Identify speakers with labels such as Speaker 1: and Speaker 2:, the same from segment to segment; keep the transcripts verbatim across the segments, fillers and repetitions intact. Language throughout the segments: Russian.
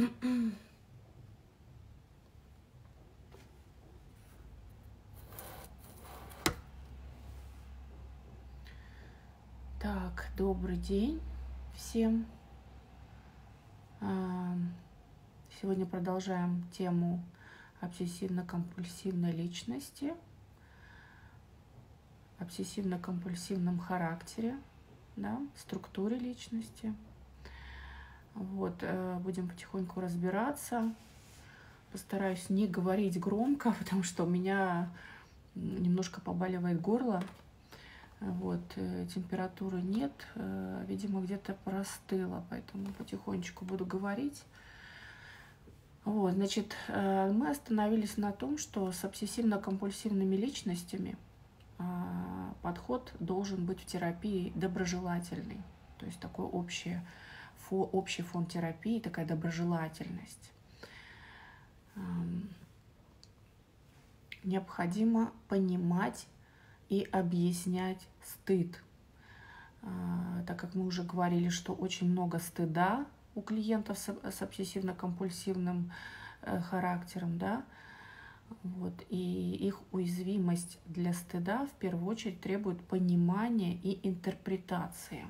Speaker 1: Так, добрый день всем. Сегодня продолжаем тему обсессивно-компульсивной личности, обсессивно-компульсивном характере, да, структуре личности. Вот, будем потихоньку разбираться. Постараюсь не говорить громко, потому что у меня немножко побаливает горло. Вот, температуры нет, видимо, где-то простыла, поэтому потихонечку буду говорить. Вот, значит, мы остановились на том, что с обсессивно-компульсивными личностями подход должен быть в терапии доброжелательный, то есть такой общий, общий фон терапии, такая доброжелательность. Необходимо понимать и объяснять стыд, так как мы уже говорили, что очень много стыда у клиентов с обсессивно-компульсивным характером, да, вот, и их уязвимость для стыда в первую очередь требует понимания и интерпретации.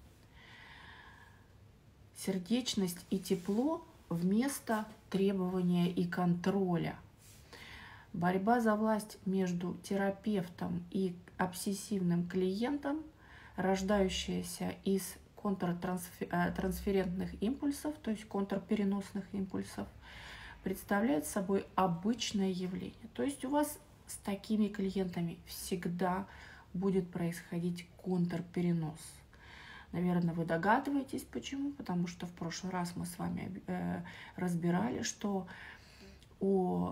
Speaker 1: Сердечность и тепло вместо требования и контроля. Борьба за власть между терапевтом и обсессивным клиентом, рождающаяся из контртрансферентных импульсов, то есть контрпереносных импульсов, представляет собой обычное явление. То есть у вас с такими клиентами всегда будет происходить контрперенос. Наверное, вы догадываетесь, почему? Потому что в прошлый раз мы с вами разбирали, что у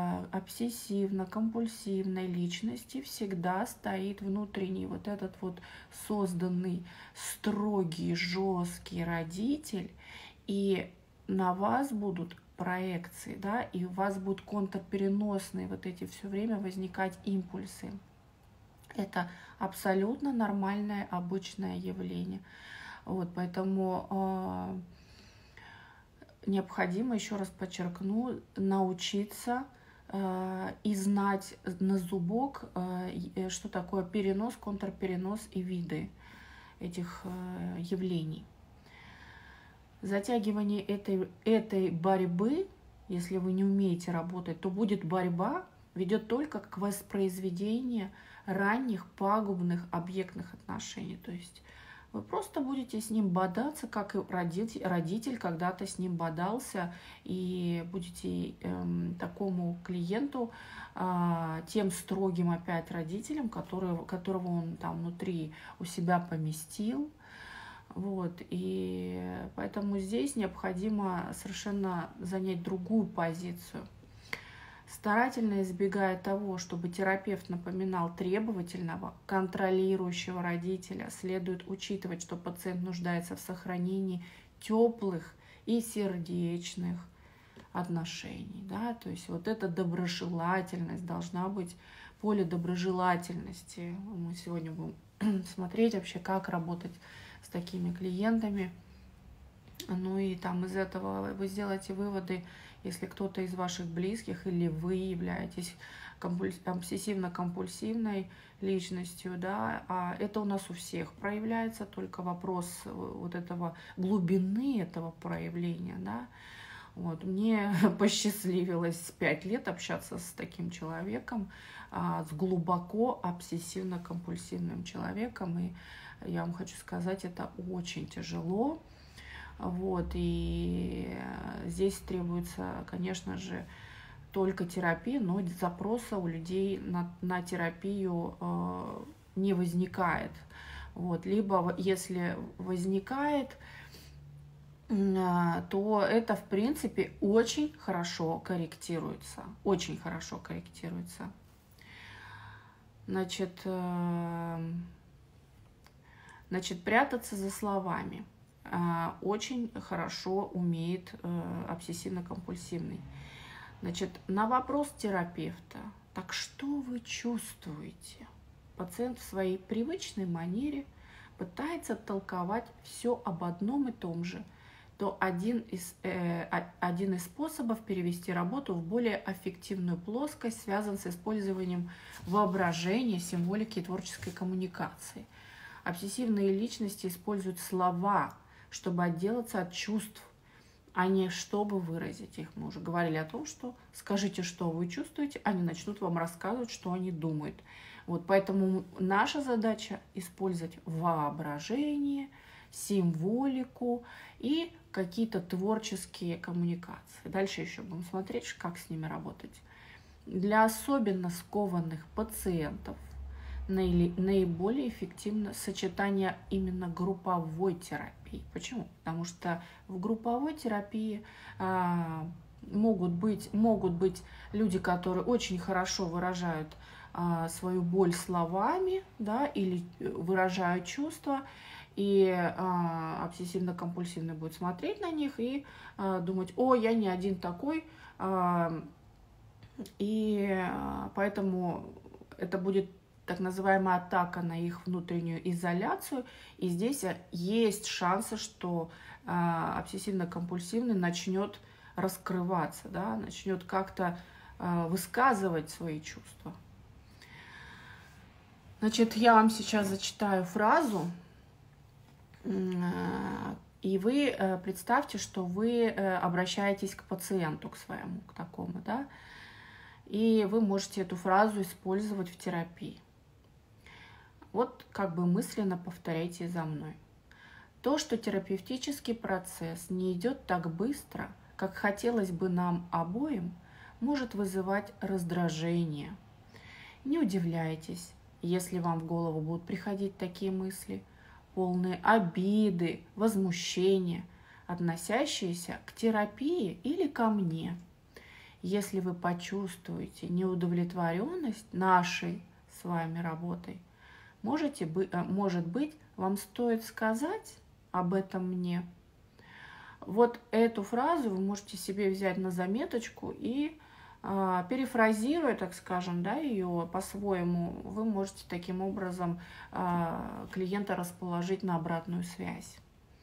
Speaker 1: обсессивно-компульсивной личности всегда стоит внутренний вот этот вот созданный строгий, жесткий родитель, и на вас будут проекции, да, и у вас будут контрпереносные вот эти все время возникать импульсы. Это абсолютно нормальное, обычное явление. Вот, поэтому необходимо, еще раз подчеркну, научиться э, и знать на зубок, э, что такое перенос, контрперенос и виды этих э, явлений. Затягивание этой, этой борьбы, если вы не умеете работать, то будет борьба, ведет только к воспроизведению ранних пагубных объектных отношений. То есть вы просто будете с ним бодаться, как и родитель, родитель когда-то с ним бодался, и будете эм, такому клиенту, э, тем строгим опять родителем, который, которого он там внутри у себя поместил. Вот, и поэтому здесь необходимо совершенно занять другую позицию. Старательно избегая того, чтобы терапевт напоминал требовательного, контролирующего родителя, следует учитывать, что пациент нуждается в сохранении теплых и сердечных отношений. Да? То есть вот эта доброжелательность должна быть, поле доброжелательности. Мы сегодня будем смотреть вообще, как работать с такими клиентами. Ну и там из этого вы сделаете выводы, если кто-то из ваших близких или вы являетесь обсессивно-компульсивной личностью, да, а это у нас у всех проявляется, только вопрос вот этого глубины этого проявления, да. Вот, мне посчастливилось пять лет общаться с таким человеком, с глубоко обсессивно-компульсивным человеком, и я вам хочу сказать, это очень тяжело. Вот, и здесь требуется, конечно же, только терапия, но запроса у людей на, на терапию э, не возникает. Вот, либо если возникает, э, то это, в принципе, очень хорошо корректируется. Очень хорошо корректируется. Значит, э, значит прятаться за словами очень хорошо умеет обсессивно-компульсивный. Значит, на вопрос терапевта, так что вы чувствуете? Пациент в своей привычной манере пытается толковать все об одном и том же. то один из, э, один из способов перевести работу в более эффективную плоскость связан с использованием воображения, символики и творческой коммуникации. Обсессивные личности используют слова, чтобы отделаться от чувств, а не чтобы выразить их. Мы уже говорили о том, что скажите, что вы чувствуете, они начнут вам рассказывать, что они думают. Вот поэтому наша задача использовать воображение, символику и какие-то творческие коммуникации. Дальше еще будем смотреть, как с ними работать. Для особенно скованных пациентов наиболее эффективно сочетание именно групповой терапии. Почему? Потому что в групповой терапии а, могут быть, могут быть люди, которые очень хорошо выражают а, свою боль словами, да, или выражают чувства, и а, обсессивно-компульсивный будет смотреть на них и а, думать: о, я не один такой, а, и а, поэтому это будет так называемая атака на их внутреннюю изоляцию. И здесь есть шансы, что э, обсессивно-компульсивный начнет раскрываться, да, начнет как-то э, высказывать свои чувства. Значит, я вам сейчас зачитаю фразу, э, и вы э, представьте, что вы э, обращаетесь к пациенту, к своему, к такому, да, и вы можете эту фразу использовать в терапии. Вот как бы мысленно повторяйте за мной. То, что терапевтический процесс не идет так быстро, как хотелось бы нам обоим, может вызывать раздражение. Не удивляйтесь, если вам в голову будут приходить такие мысли, полные обиды, возмущения, относящиеся к терапии или ко мне. Если вы почувствуете неудовлетворенность нашей с вами работой, Можете, может быть, вам стоит сказать об этом мне. Вот эту фразу вы можете себе взять на заметочку и, а, перефразируя, так скажем, да, ее по-своему, вы можете таким образом а, клиента расположить на обратную связь.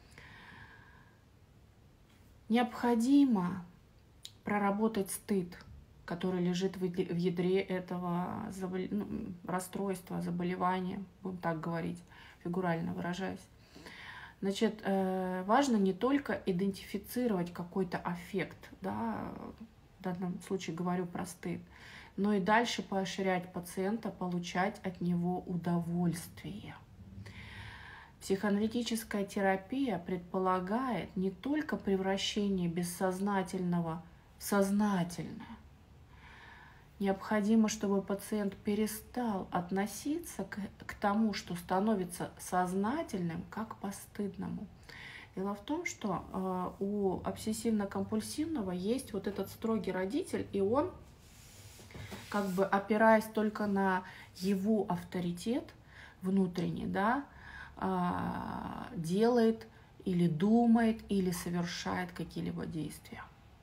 Speaker 1: Необходимо проработать стыд, который лежит в ядре этого забол... ну, расстройства, заболевания, будем так говорить, фигурально выражаясь. Значит, важно не только идентифицировать какой-то аффект, да, в данном случае говорю про стыд, но и дальше поощрять пациента получать от него удовольствие. Психоаналитическая терапия предполагает не только превращение бессознательного в сознательное. Необходимо, чтобы пациент перестал относиться к, к тому, что становится сознательным, как постыдному. Дело в том, что э, у обсессивно-компульсивного есть вот этот строгий родитель, и он, как бы опираясь только на его авторитет внутренний, да, э, делает или думает, или совершает какие-либо действия.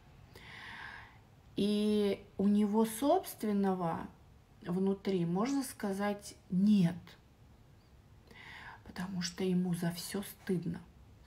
Speaker 1: И у него собственного внутри, можно сказать, нет, потому что ему за все стыдно.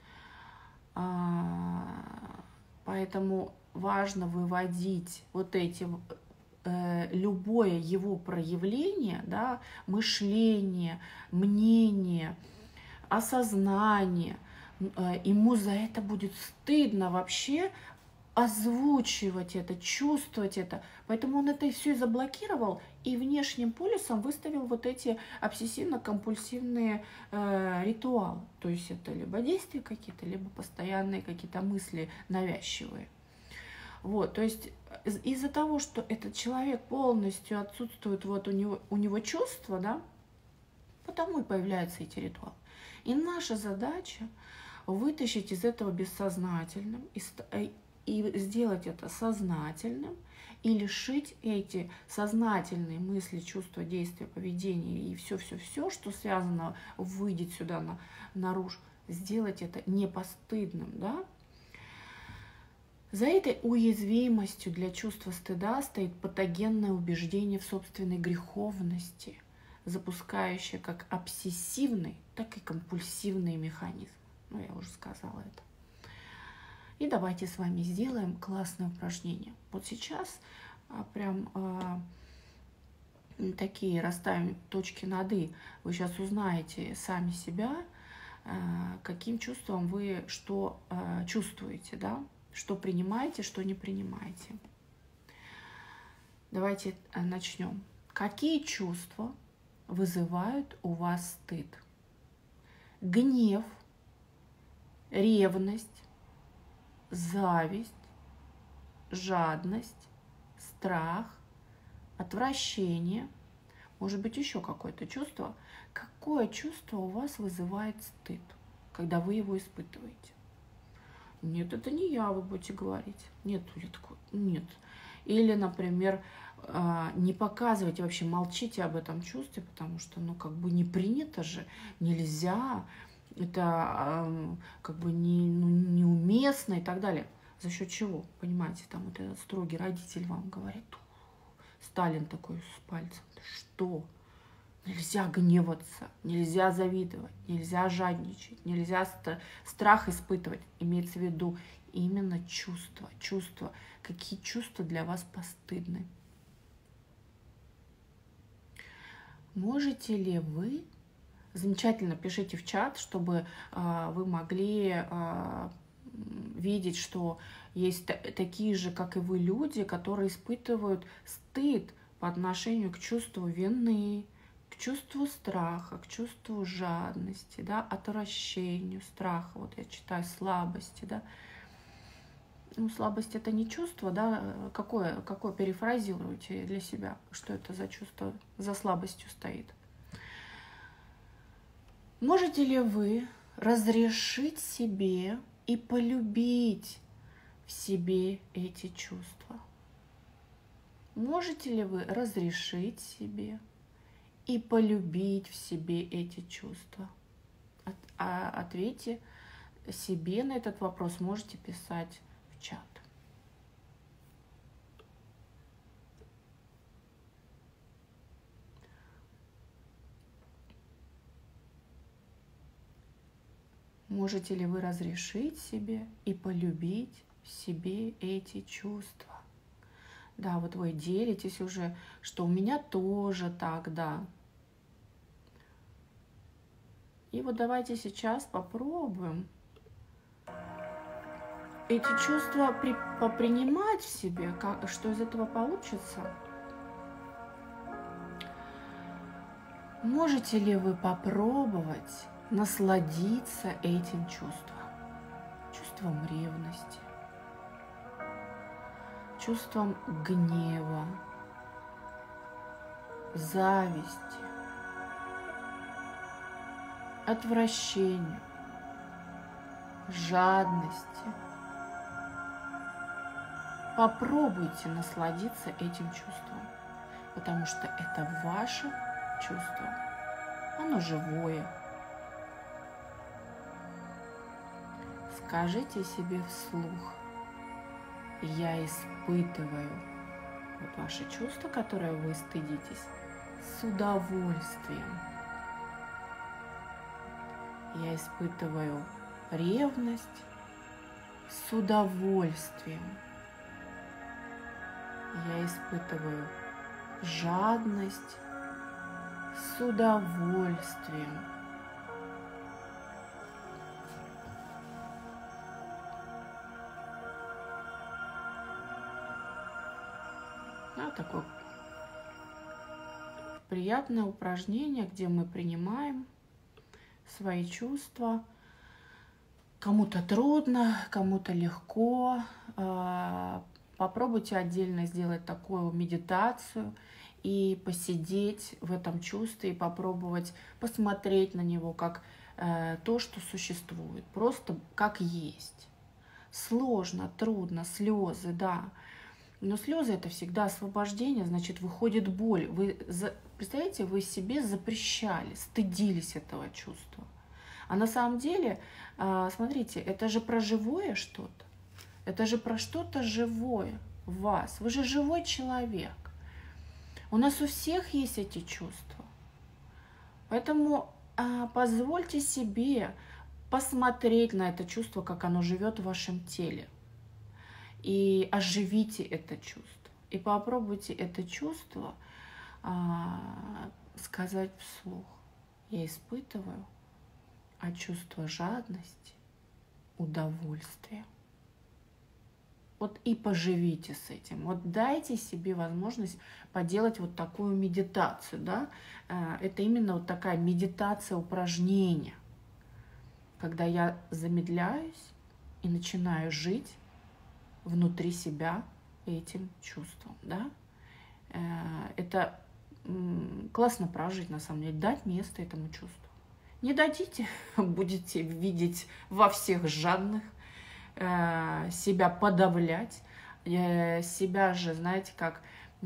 Speaker 1: Поэтому важно выводить вот эти, любое его проявление, да, мышление, мнение, осознание, ему за это будет стыдно вообще озвучивать это, чувствовать это. Поэтому он это и все и заблокировал, и внешним полюсом выставил вот эти обсессивно-компульсивные э, ритуалы. То есть это либо действия какие-то, либо постоянные какие-то мысли навязчивые. Вот, то есть из-за того, что этот человек полностью отсутствует, вот у него, у него чувства, да, потому и появляются эти ритуалы. И наша задача вытащить из этого бессознательным, из, и сделать это сознательным, и лишить эти сознательные мысли, чувства, действия, поведения и все-все-все, что связано, выйдет сюда на, наружу, сделать это не постыдным, да? За этой уязвимостью для чувства стыда стоит патогенное убеждение в собственной греховности, запускающее как обсессивный, так и компульсивный механизм. Ну, я уже сказала это. И давайте с вами сделаем классное упражнение. Вот сейчас а, прям а, такие расставим точки над «и». Вы сейчас узнаете сами себя, а, каким чувством вы что а, чувствуете, да? Что принимаете, что не принимаете. Давайте начнем. Какие чувства вызывают у вас стыд? Гнев, ревность, зависть, жадность, страх, отвращение. Может быть, еще какое-то чувство. Какое чувство у вас вызывает стыд, когда вы его испытываете? Нет, это не я, вы будете говорить. Нет, нет. Или, например, не показывайте, вообще молчите об этом чувстве, потому что, ну, как бы не принято же, нельзя, это как бы не, ну, неуместно и так далее. За счет чего? Понимаете, там вот этот строгий родитель вам говорит, Сталин такой с пальцем, что? Нельзя гневаться, нельзя завидовать, нельзя жадничать, нельзя страх испытывать. Имеется в виду именно чувства, чувства. Какие чувства для вас постыдны? Можете ли вы, замечательно пишите в чат, чтобы а, вы могли а, видеть, что есть такие же, как и вы, люди, которые испытывают стыд по отношению к чувству вины, к чувству страха, к чувству жадности, да, отвращению, страха, вот я читаю, слабости, да. Ну, слабость — это не чувство, да, какое, какое перефразируйте для себя, что это за чувство за слабостью стоит. Можете ли вы разрешить себе и полюбить в себе эти чувства? Можете ли вы разрешить себе и полюбить в себе эти чувства? От, а, ответьте себе на этот вопрос, можете писать в чат. Можете ли вы разрешить себе и полюбить в себе эти чувства? Да, вот вы делитесь уже, что у меня тоже так, да. И вот давайте сейчас попробуем эти чувства при, попринимать в себе, как, что из этого получится. Можете ли вы попробовать насладиться этим чувством? Чувством ревности, чувством гнева, зависти, отвращения, жадности. Попробуйте насладиться этим чувством, потому что это ваше чувство, оно живое. Скажите себе вслух: я испытываю вот ваше чувство, которое вы стыдитесь, с удовольствием. Я испытываю ревность с удовольствием. Я испытываю жадность с удовольствием. Да, такое приятное упражнение, где мы принимаем свои чувства. Кому-то трудно, кому-то легко. Попробуйте отдельно сделать такую медитацию и посидеть в этом чувстве, и попробовать посмотреть на него как э, то, что существует, просто как есть. Сложно, трудно, слезы, да. Но слезы — это всегда освобождение, значит, выходит боль. Вы, представляете, вы себе запрещали, стыдились этого чувства. А на самом деле, э, смотрите, это же про живое что-то. Это же про что-то живое в вас. Вы же живой человек. У нас у всех есть эти чувства. Поэтому а, позвольте себе посмотреть на это чувство, как оно живет в вашем теле. И оживите это чувство. И попробуйте это чувство а, сказать вслух. Я испытываю а чувство жадности, удовольствия. Вот и поживите с этим. Вот дайте себе возможность поделать вот такую медитацию, да. Это именно вот такая медитация упражнения, когда я замедляюсь и начинаю жить внутри себя этим чувством, да. Это классно прожить, на самом деле, дать место этому чувству. Не дадите, будете видеть во всех жадных, себя подавлять, себя же, знаете, как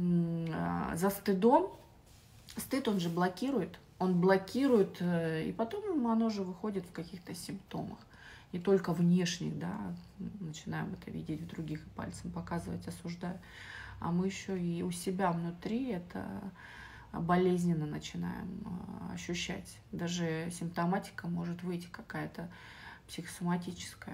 Speaker 1: за стыдом. Стыд, он же блокирует, он блокирует, и потом оно же выходит в каких-то симптомах. Не только внешних, да, начинаем это видеть в других и пальцем показывать, осуждать, а мы еще и у себя внутри это болезненно начинаем ощущать. Даже симптоматика может выйти какая-то психосоматическая.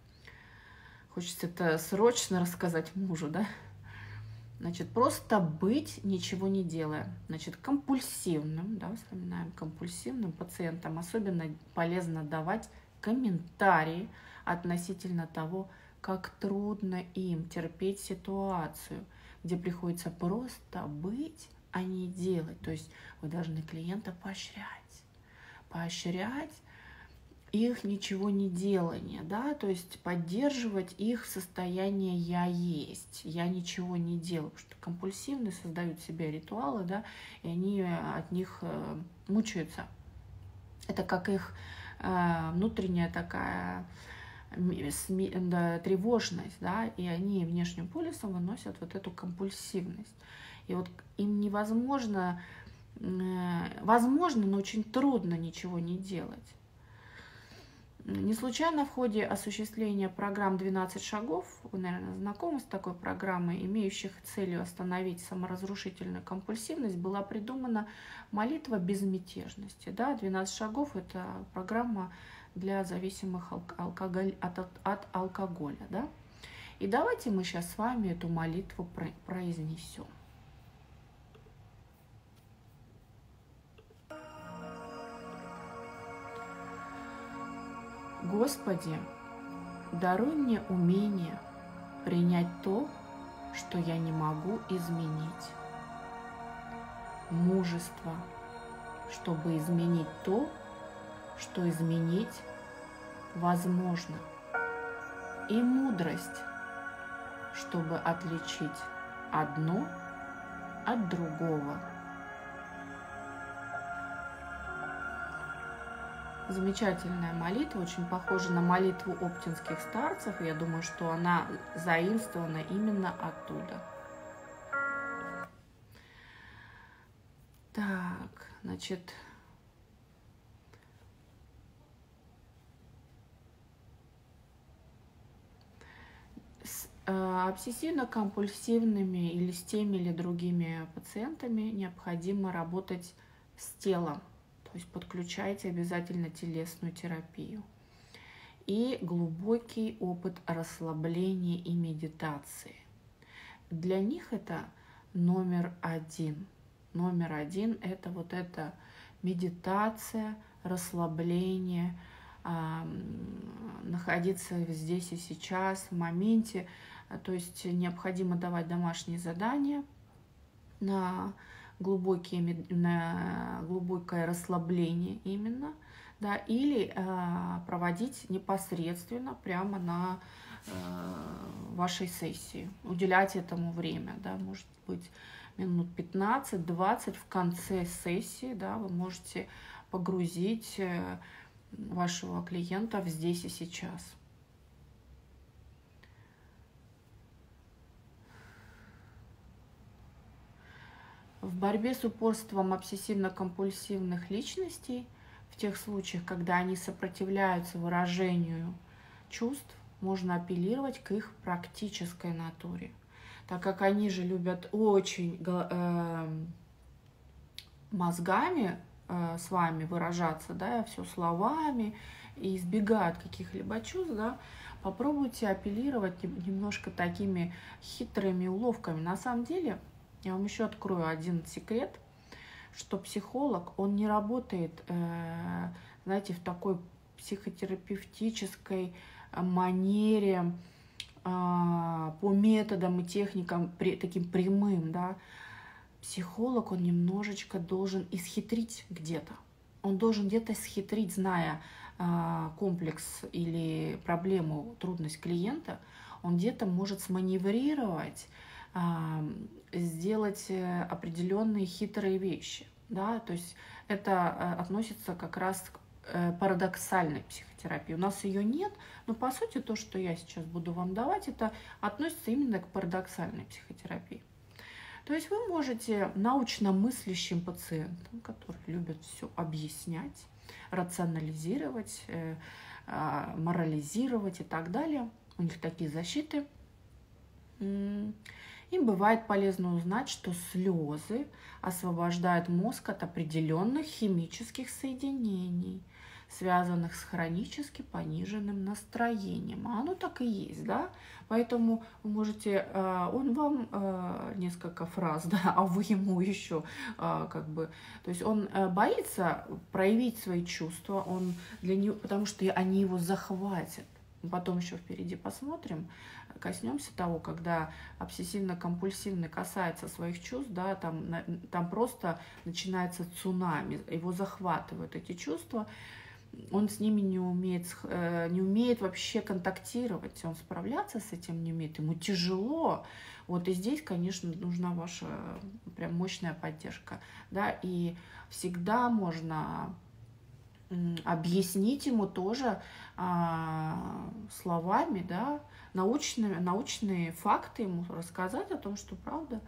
Speaker 1: Хочется это срочно рассказать мужу, да? Значит, просто быть, ничего не делая. Значит, компульсивным, да, вспоминаем, компульсивным пациентам особенно полезно давать комментарии относительно того, как трудно им терпеть ситуацию, где приходится просто быть, а не делать. То есть вы должны клиента поощрять. Поощрять их ничего не делание, да, то есть поддерживать их состояние «я есть», «я ничего не делаю», потому что компульсивные создают себе ритуалы, да, и они от них мучаются. Это как их внутренняя такая тревожность, да, и они внешним полюсом выносят вот эту компульсивность. И вот им невозможно, возможно, но очень трудно ничего не делать. Не случайно в ходе осуществления программ двенадцать шагов, вы, наверное, знакомы с такой программой, имеющих целью остановить саморазрушительную компульсивность, была придумана молитва безмятежности. Да? двенадцать шагов – это программа для зависимых алкоголь, от, от, от алкоголя. Да? И давайте мы сейчас с вами эту молитву произнесем. Господи, даруй мне умение принять то, что я не могу изменить, мужество, чтобы изменить то, что изменить возможно, и мудрость, чтобы отличить одно от другого. Замечательная молитва, очень похожа на молитву оптинских старцев. Я думаю, что она заимствована именно оттуда. Так, значит, с э, обсессивно-компульсивными или с теми или другими пациентами необходимо работать с телом. То есть подключайте обязательно телесную терапию и глубокий опыт расслабления и медитации. Для них это номер один. Номер один – это вот эта медитация, расслабление, находиться здесь и сейчас, в моменте. То есть необходимо давать домашние задания на глубокие, на глубокое расслабление именно, да, или э, проводить непосредственно прямо на э, вашей сессии, уделять этому время, да, может быть минут пятнадцать-двадцать в конце сессии, да, вы можете погрузить э, вашего клиента в здесь и сейчас. В борьбе с упорством обсессивно-компульсивных личностей, в тех случаях, когда они сопротивляются выражению чувств, можно апеллировать к их практической натуре, так как они же любят очень э, мозгами э, с вами выражаться, да, все словами и избегают каких-либо чувств, да, попробуйте апеллировать немножко такими хитрыми уловками. На самом деле, я вам еще открою один секрет, что психолог, он не работает, э, знаете, в такой психотерапевтической манере, э, по методам и техникам при, таким прямым, да. Психолог, он немножечко должен исхитрить где-то. Он должен где-то схитрить, зная э, комплекс или проблему, трудность клиента, он где-то может сманеврировать, э, сделать определенные хитрые вещи. Да? То есть это относится как раз к э, парадоксальной психотерапии. У нас ее нет, но по сути то, что я сейчас буду вам давать, это относится именно к парадоксальной психотерапии. То есть вы можете научно мыслящим пациентам, которые любят все объяснять, рационализировать, э, э, морализировать и так далее, у них такие защиты, им бывает полезно узнать, что слезы освобождают мозг от определенных химических соединений, связанных с хронически пониженным настроением. А оно так и есть, да? Поэтому вы можете, он вам несколько фраз, да, а вы ему еще как бы, то есть он боится проявить свои чувства, он для него, потому что они его захватят. Потом еще впереди посмотрим, коснемся того, когда обсессивно-компульсивный касается своих чувств, да, там, там просто начинается цунами, его захватывают эти чувства. Он с ними не умеет, не умеет вообще контактировать, он справляться с этим не умеет, ему тяжело. Вот и здесь, конечно, нужна ваша прям мощная поддержка, да, и всегда можно объяснить ему тоже а, словами, да, научные, научные факты ему рассказать о том, что правда,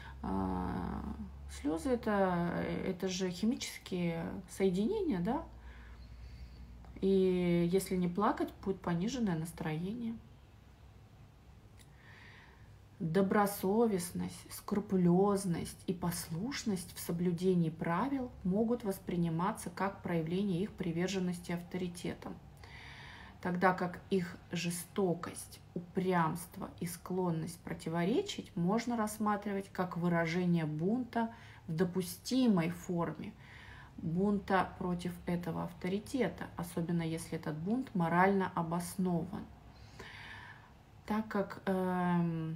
Speaker 1: а, слезы это, это же химические соединения, да, и если не плакать, будет пониженное настроение. Добросовестность, скрупулезность и послушность в соблюдении правил могут восприниматься как проявление их приверженности авторитетам, тогда как их жестокость, упрямство и склонность противоречить можно рассматривать как выражение бунта в допустимой форме, бунта против этого авторитета, особенно если этот бунт морально обоснован. Так как э,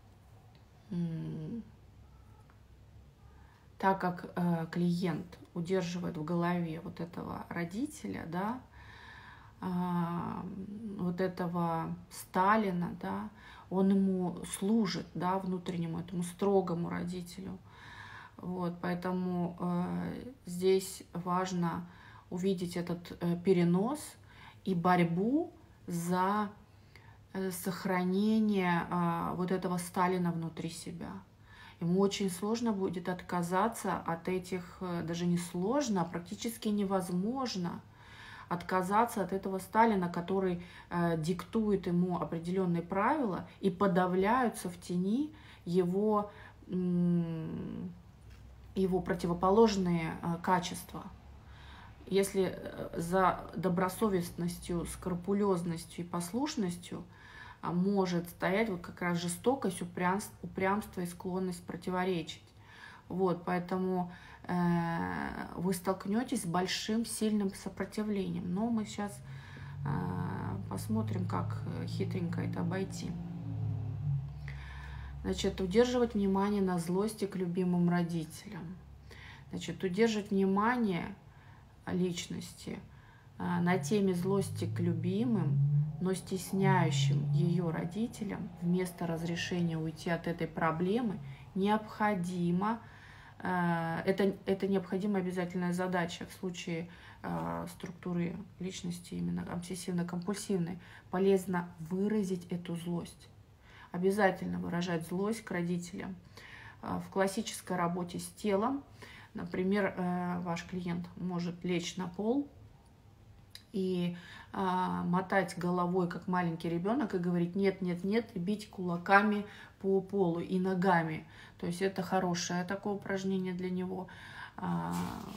Speaker 1: так как э, клиент удерживает в голове вот этого родителя, да, э, вот этого Сталина, да, он ему служит, да, внутреннему этому строгому родителю. Вот, поэтому э, здесь важно увидеть этот э, перенос и борьбу за э, сохранение э, вот этого Сталина внутри себя. Ему очень сложно будет отказаться от этих, э, даже не сложно, а практически невозможно отказаться от этого Сталина, который э, диктует ему определенные правила и подавляются в тени его м- его противоположные э, качества. Если за добросовестностью, скрупулезностью и послушностью э, может стоять вот как раз жестокость, упрямство, упрямство и склонность противоречить. Вот, поэтому э, вы столкнетесь с большим, сильным сопротивлением. Но мы сейчас э, посмотрим, как хитренько это обойти. Значит, удерживать внимание на злости к любимым родителям. Значит, удерживать внимание личности на теме злости к любимым, но стесняющим ее родителям, вместо разрешения уйти от этой проблемы, необходимо, это, это необходимая обязательная задача в случае структуры личности, именно обсессивно-компульсивной, полезно выразить эту злость. Обязательно выражать злость к родителям. В классической работе с телом, например, ваш клиент может лечь на пол и мотать головой, как маленький ребенок, и говорить нет, нет, нет, и бить кулаками по полу и ногами. То есть это хорошее такое упражнение для него.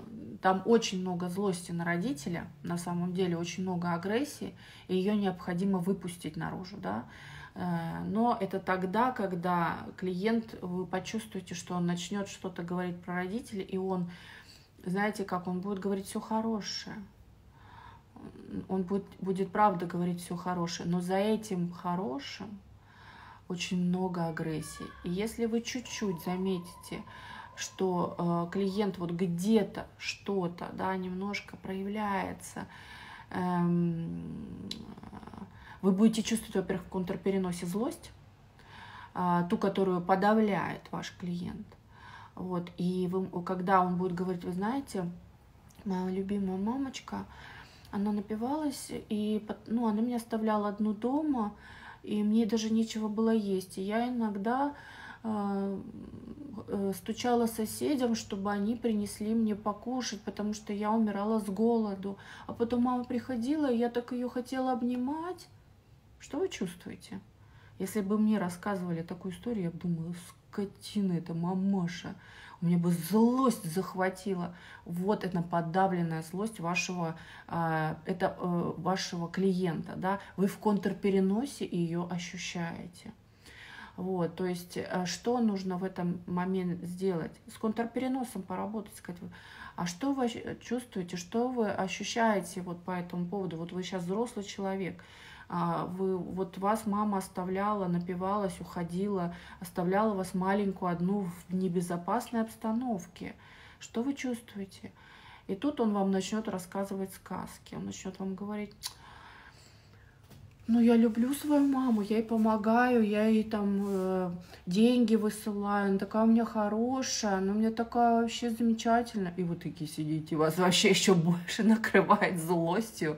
Speaker 1: там очень много злости на родителя, на самом деле очень много агрессии, и ее необходимо выпустить наружу, да. Но это тогда, когда клиент, вы почувствуете, что он начнет что-то говорить про родителей, и он, знаете, как он будет говорить все хорошее. Он будет, будет правда говорить все хорошее, но за этим хорошим очень много агрессии. И если вы чуть-чуть заметите, что э, клиент вот где-то что-то, да, немножко проявляется, эм, вы будете чувствовать, во-первых, в контрпереносе злость, э, ту, которую подавляет ваш клиент. Вот. И вы, когда он будет говорить, вы знаете, моя любимая мамочка, она напивалась, и ну, она меня оставляла одну дома, и мне даже нечего было есть. И я иногда э, э, стучала соседям, чтобы они принесли мне покушать, потому что я умирала с голоду. А потом мама приходила, и я так ее хотела обнимать. Что вы чувствуете? Если бы мне рассказывали такую историю, я бы думала, скотина это мамаша. У меня бы злость захватила. Вот это подавленная злость вашего, э, это, э, вашего клиента. Да? Вы в контрпереносе ее ощущаете. Вот, то есть, э, что нужно в этом моменте сделать? С контрпереносом поработать, сказать, а что вы чувствуете, что вы ощущаете вот по этому поводу? Вот вы сейчас взрослый человек. Вы, вот вас мама оставляла, напивалась, уходила, оставляла вас маленькую одну в небезопасной обстановке. Что вы чувствуете? И тут он вам начнет рассказывать сказки. Он начнет вам говорить, ну, я люблю свою маму, я ей помогаю, я ей там э, деньги высылаю, она такая у меня хорошая, она у меня такая вообще замечательная. И вы такие сидите, вас вообще еще больше накрывает злостью.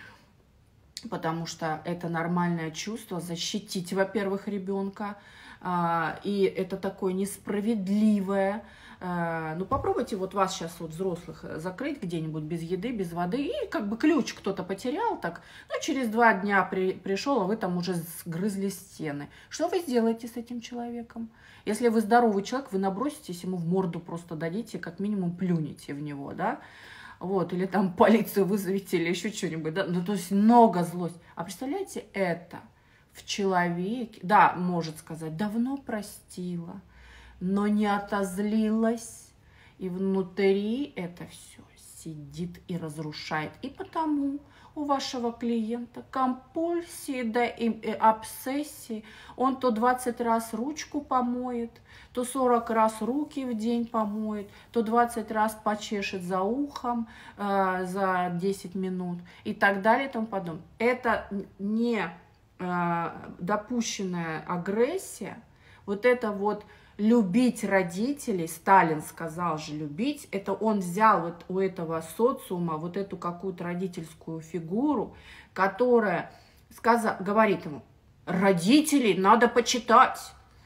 Speaker 1: Потому что это нормальное чувство защитить, во-первых, ребенка, и это такое несправедливое. Ну, попробуйте вот вас сейчас, вот взрослых, закрыть где-нибудь без еды, без воды, и как бы ключ кто-то потерял, так, ну, через два дня при, пришел, а вы там уже сгрызли стены. Что вы сделаете с этим человеком? Если вы здоровый человек, вы наброситесь ему в морду, просто дадите, как минимум плюнете в него, да? Вот, или там полицию вызовите, или еще что-нибудь, да, ну, то есть много злости. А представляете, это в человеке, да, может сказать, давно простила, но не отозлилась, и внутри это все сидит и разрушает. И потому у вашего клиента компульсии, да, и, и обсессии, он то двадцать раз ручку помоет, то сорок раз руки в день помоет, то двадцать раз почешет за ухом э, за десять минут и так далее и тому подобное. Это не э, допущенная агрессия, вот это вот любить родителей, Сталин сказал же любить, это он взял вот у этого социума вот эту какую-то родительскую фигуру, которая сказал, говорит ему, родителей надо почитать.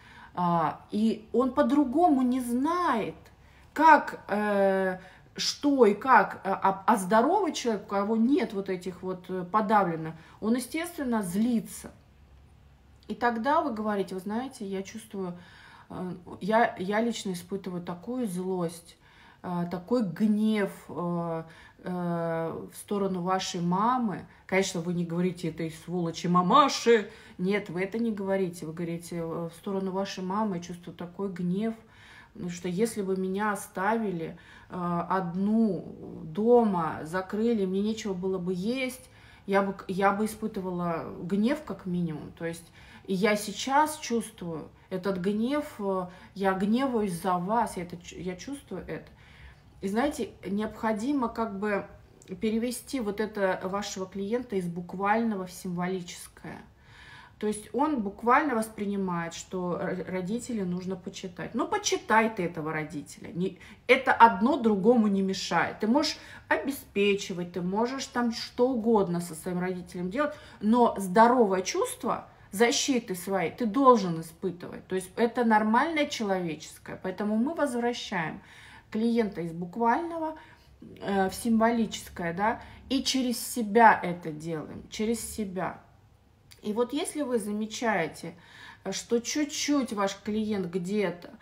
Speaker 1: И он по-другому не знает, как, э, что и как. А, а здоровый человек, у кого нет вот этих вот подавленных, он, естественно, злится. И тогда вы говорите, вы знаете, я чувствую, я, я лично испытываю такую злость, такой гнев в сторону вашей мамы. Конечно, вы не говорите этой сволочи мамаши. Нет, вы это не говорите. Вы говорите, в сторону вашей мамы я чувствую такой гнев, потому что если бы меня оставили одну дома, закрыли, мне нечего было бы есть, я бы, я бы испытывала гнев как минимум. То есть и я сейчас чувствую этот гнев, я гневаюсь за вас, я, это, я чувствую это. И знаете, необходимо как бы перевести вот это вашего клиента из буквального в символическое. То есть он буквально воспринимает, что родителей нужно почитать. Ну, почитай ты этого родителя. Это одно другому не мешает. Ты можешь обеспечивать, ты можешь там что угодно со своим родителем делать, но здоровое чувство защиты своей ты должен испытывать. То есть это нормальное человеческое. Поэтому мы возвращаем клиента из буквального э, в символическое, да, и через себя это делаем, через себя. И вот если вы замечаете, что чуть-чуть ваш клиент где-то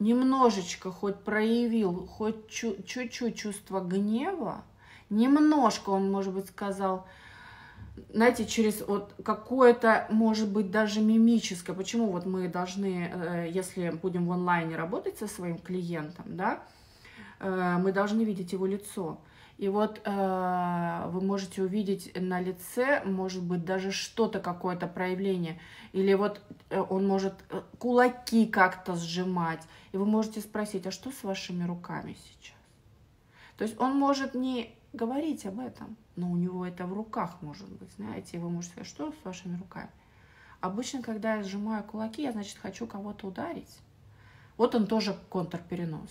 Speaker 1: немножечко хоть проявил, хоть чуть-чуть чувство гнева, немножко он, может быть, сказал, знаете, через вот какое-то, может быть, даже мимическое. Почему вот мы должны, если будем в онлайне работать со своим клиентом, да, мы должны видеть его лицо. И вот э, вы можете увидеть на лице, может быть, даже что-то, какое-то проявление. Или вот он может кулаки как-то сжимать. И вы можете спросить, а что с вашими руками сейчас? То есть он может не говорить об этом, но у него это в руках может быть, знаете. И вы можете сказать, что с вашими руками? Обычно, когда я сжимаю кулаки, я, значит, хочу кого-то ударить. Вот он тоже контрперенос.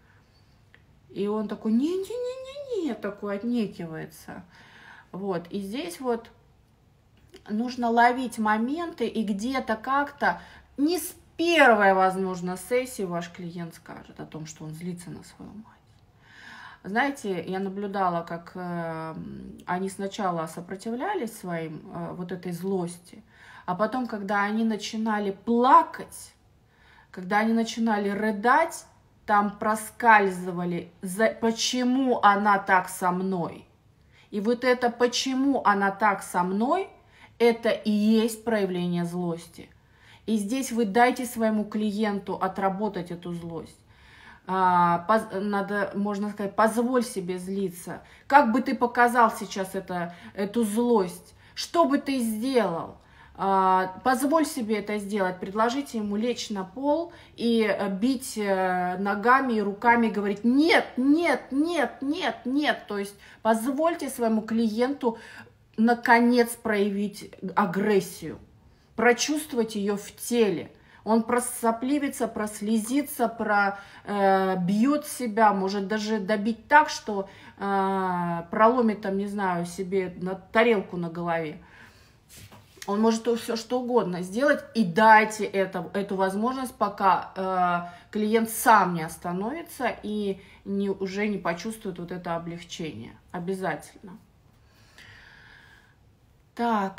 Speaker 1: И он такой, не-не-не-не-не, такой отнекивается. Вот, и здесь вот нужно ловить моменты, и где-то как-то, не с первой, возможно, сессии ваш клиент скажет о том, что он злится на свою мать. Знаете, я наблюдала, как э, они сначала сопротивлялись своим э, вот этой злости, а потом, когда они начинали плакать, когда они начинали рыдать, там проскальзывали, за, почему она так со мной. И вот это почему она так со мной, это и есть проявление злости. И здесь вы дайте своему клиенту отработать эту злость. А, поз, надо, можно сказать, позволь себе злиться. Как бы ты показал сейчас это, эту злость? Что бы ты сделал? Позволь себе это сделать, предложите ему лечь на пол и бить ногами и руками, говорить нет, нет, нет, нет, нет. То есть позвольте своему клиенту наконец проявить агрессию, прочувствовать ее в теле. Он просопливится, прослезится, пробьет э, себя, может даже добить так, что э, проломит там, не знаю, себе на тарелку на голове. Он может все что угодно сделать, и дайте это, эту возможность, пока э, клиент сам не остановится и не, уже не почувствует вот это облегчение. Обязательно. Так.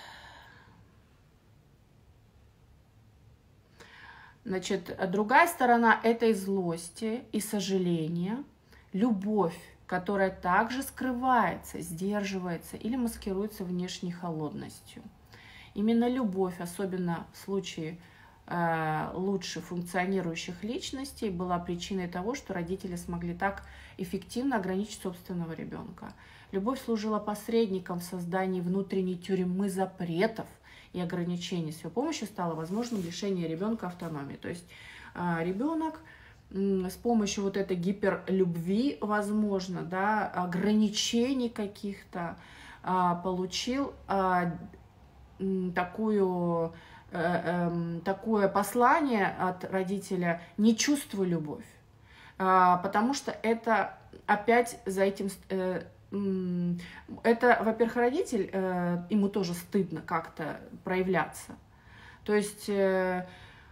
Speaker 1: Значит, другая сторона этой злости и сожаления – любовь, которая также скрывается, сдерживается или маскируется внешней холодностью. Именно любовь, особенно в случае э, лучше функционирующих личностей, была причиной того, что родители смогли так эффективно ограничить собственного ребенка. Любовь служила посредником в создании внутренней тюрьмы запретов и ограничений. С ее помощью стало возможным лишение ребенка автономии. То есть э, ребенок э, с помощью вот этой гиперлюбви, возможно, да, ограничений каких-то э, получил э, Такую, э, э, такое послание от родителя: не чувствуй любовь, э, потому что это опять за этим, э, э, это, во-первых, родитель, э, ему тоже стыдно как-то проявляться, то есть э,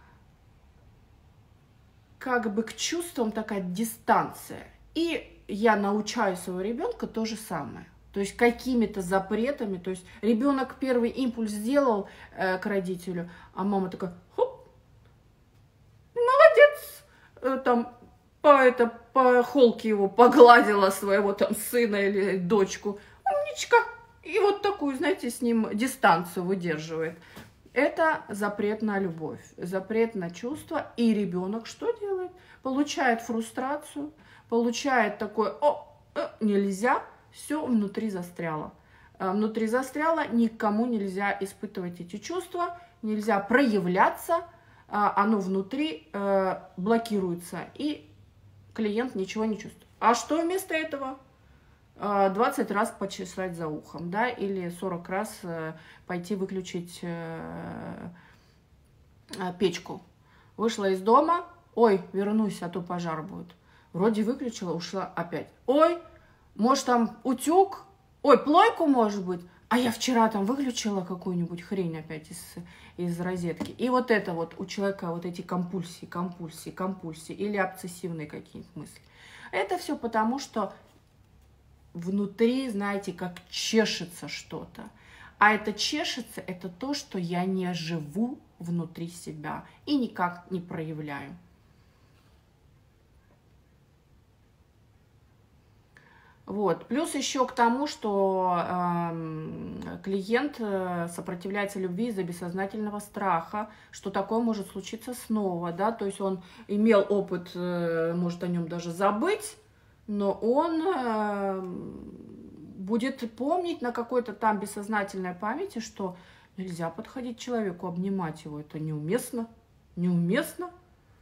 Speaker 1: как бы к чувствам такая дистанция, и я научаю своего ребенка то же самое. То есть какими-то запретами, то есть ребенок первый импульс сделал э, к родителю, а мама такая: хоп, молодец, э, там по, это, по холке его погладила своего там сына или дочку, умничка, и вот такую, знаете, с ним дистанцию выдерживает. Это запрет на любовь, запрет на чувства, и ребенок что делает? Получает фрустрацию, получает такое: о, э, нельзя. Все внутри застряло. Внутри застряло, никому нельзя испытывать эти чувства, нельзя проявляться, оно внутри блокируется, и клиент ничего не чувствует. А что вместо этого? двадцать раз почесать за ухом, да, или сорок раз пойти выключить печку. Вышла из дома: ой, вернусь, а то пожар будет. Вроде выключила, ушла опять. Ой, может, там утюг? Ой, плойку, может быть? А я вчера там выключила какую-нибудь хрень опять из, из розетки. И вот это вот у человека вот эти компульсии, компульсии, компульсии или обсессивные какие-нибудь мысли. Это все потому, что внутри, знаете, как чешется что-то. А это чешется, это то, что я не живу внутри себя и никак не проявляю. Вот. Плюс еще к тому, что э, клиент сопротивляется любви из-за бессознательного страха, что такое может случиться снова, да, то есть он имел опыт, э, может о нем даже забыть, но он э, будет помнить на какой-то там бессознательной памяти, что нельзя подходить к человеку, обнимать его, это неуместно, неуместно.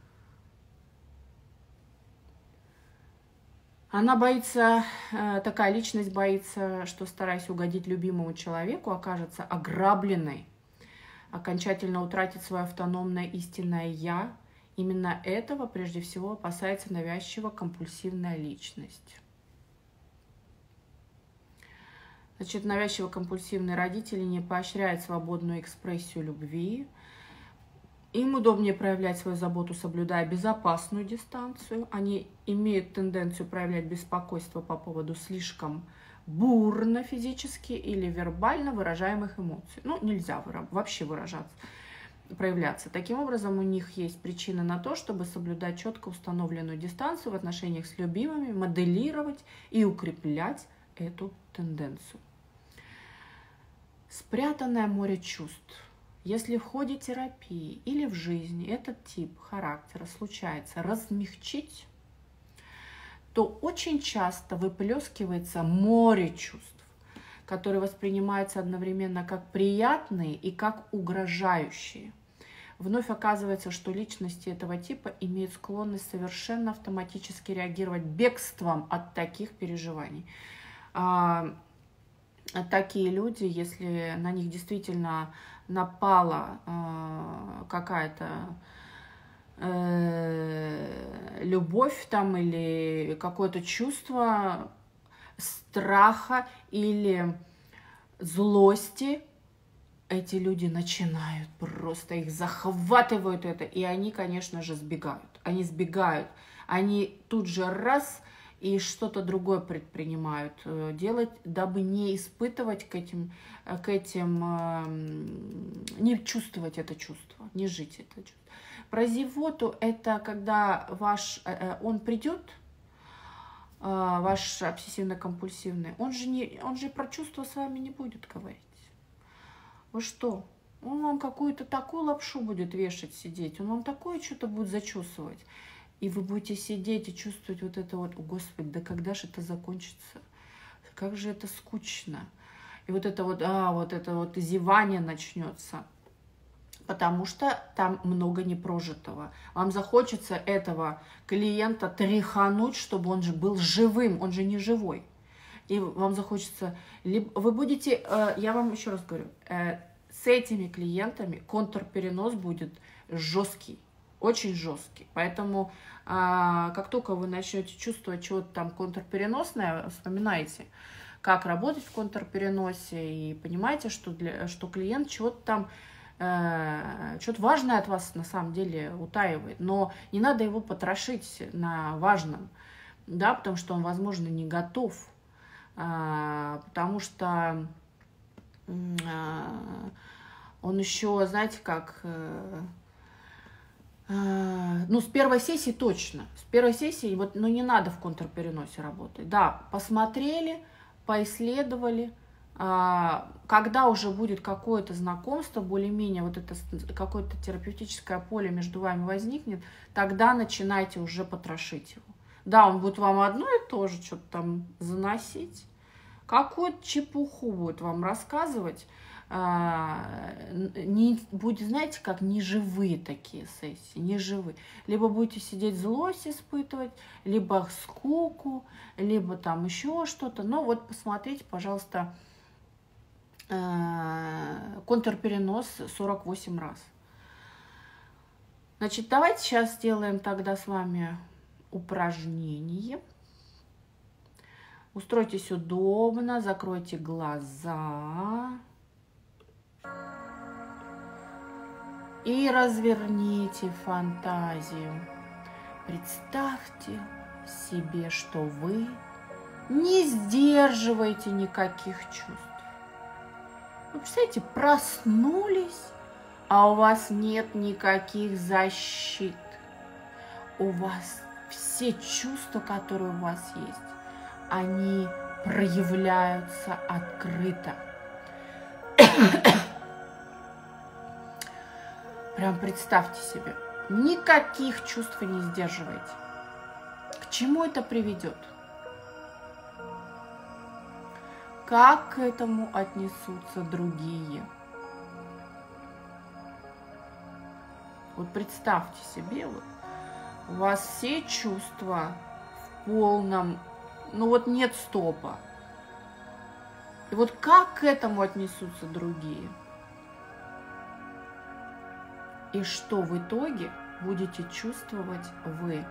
Speaker 1: Она боится, такая личность боится, что, стараясь угодить любимому человеку, окажется ограбленной, окончательно утратит свое автономное истинное «я». Именно этого, прежде всего, опасается навязчиво-компульсивная личность. Значит, навязчиво-компульсивные родители не поощряют свободную экспрессию любви. Им удобнее проявлять свою заботу, соблюдая безопасную дистанцию. Они имеют тенденцию проявлять беспокойство по поводу слишком бурно физически или вербально выражаемых эмоций. Ну, нельзя вообще выражаться, проявляться. Таким образом, у них есть причина на то, чтобы соблюдать четко установленную дистанцию в отношениях с любимыми, моделировать и укреплять эту тенденцию. Спрятанное море чувств. Если в ходе терапии или в жизни этот тип характера случается размягчить, то очень часто выплескивается море чувств, которые воспринимаются одновременно как приятные и как угрожающие. Вновь оказывается, что личности этого типа имеют склонность совершенно автоматически реагировать бегством от таких переживаний. Такие люди, если на них действительно напала э, какая-то э, любовь там или какое-то чувство страха или злости, эти люди начинают просто, их захватывают это, и они, конечно же, сбегают. Они сбегают, они тут же раз и что-то другое предпринимают делать, дабы не испытывать к этим, к этим, не чувствовать это чувство, не жить это чувство. Про зевоту это когда ваш, он придет, ваш обсессивно-компульсивный, он же, не, он же про чувства с вами не будет говорить. Вы что? Он вам какую-то такую лапшу будет вешать, сидеть, он вам такое что-то будет зачесывать. И вы будете сидеть и чувствовать вот это вот, о, Господи, да когда же это закончится? Как же это скучно. И вот это вот, а, вот это вот зевание начнется. Потому что там много непрожитого. Вам захочется этого клиента тряхануть, чтобы он же был живым, он же не живой. И вам захочется, либо вы будете, я вам еще раз говорю, с этими клиентами контрперенос будет жесткий. Очень жесткий. Поэтому, а, как только вы начнете чувствовать что-то там контрпереносное, вспоминайте, как работать в контрпереносе, и понимаете, что, для, что клиент чего-то там, э, что-то важное от вас на самом деле утаивает. Но не надо его потрошить на важном, да, потому что он, возможно, не готов. А, потому что а, он еще, знаете, как... Ну, с первой сессии точно. С первой сессии, вот, ну, не надо в контрпереносе работать. Да, посмотрели, поисследовали. Когда уже будет какое-то знакомство, более-менее вот это какое-то терапевтическое поле между вами возникнет, тогда начинайте уже потрошить его. Да, он будет вам одно и то же что-то там заносить, какую-то чепуху будет вам рассказывать. Не будет, знаете, как неживые такие сессии, неживые. Либо будете сидеть злость испытывать, либо скуку, либо там еще что-то. Но вот посмотрите, пожалуйста, контрперенос сорок восемь раз. Значит, давайте сейчас сделаем тогда с вами упражнение. Устройтесь удобно, закройте глаза. И разверните фантазию. Представьте себе, что вы не сдерживаете никаких чувств. Вы, представляете, проснулись, а у вас нет никаких защит. У вас все чувства, которые у вас есть, они проявляются открыто. Прям представьте себе, никаких чувств вы не сдерживаете. К чему это приведет? Как к этому отнесутся другие? Вот представьте себе, вот, у вас все чувства в полном, ну вот нет стопа. И вот как к этому отнесутся другие? И что в итоге будете чувствовать вы?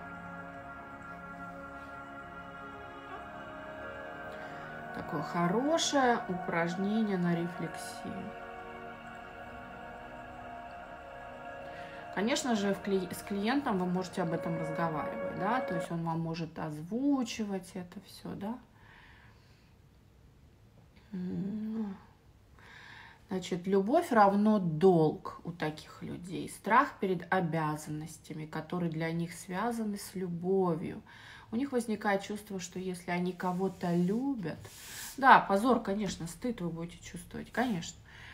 Speaker 1: Такое хорошее упражнение на рефлексию. Конечно же, в кли... с клиентом вы можете об этом разговаривать, да, то есть он вам может озвучивать это все, да. Значит, любовь равно долг у таких людей, страх перед обязанностями, которые для них связаны с любовью. У них возникает чувство, что если они кого-то любят, да, позор, конечно, стыд вы будете чувствовать, конечно.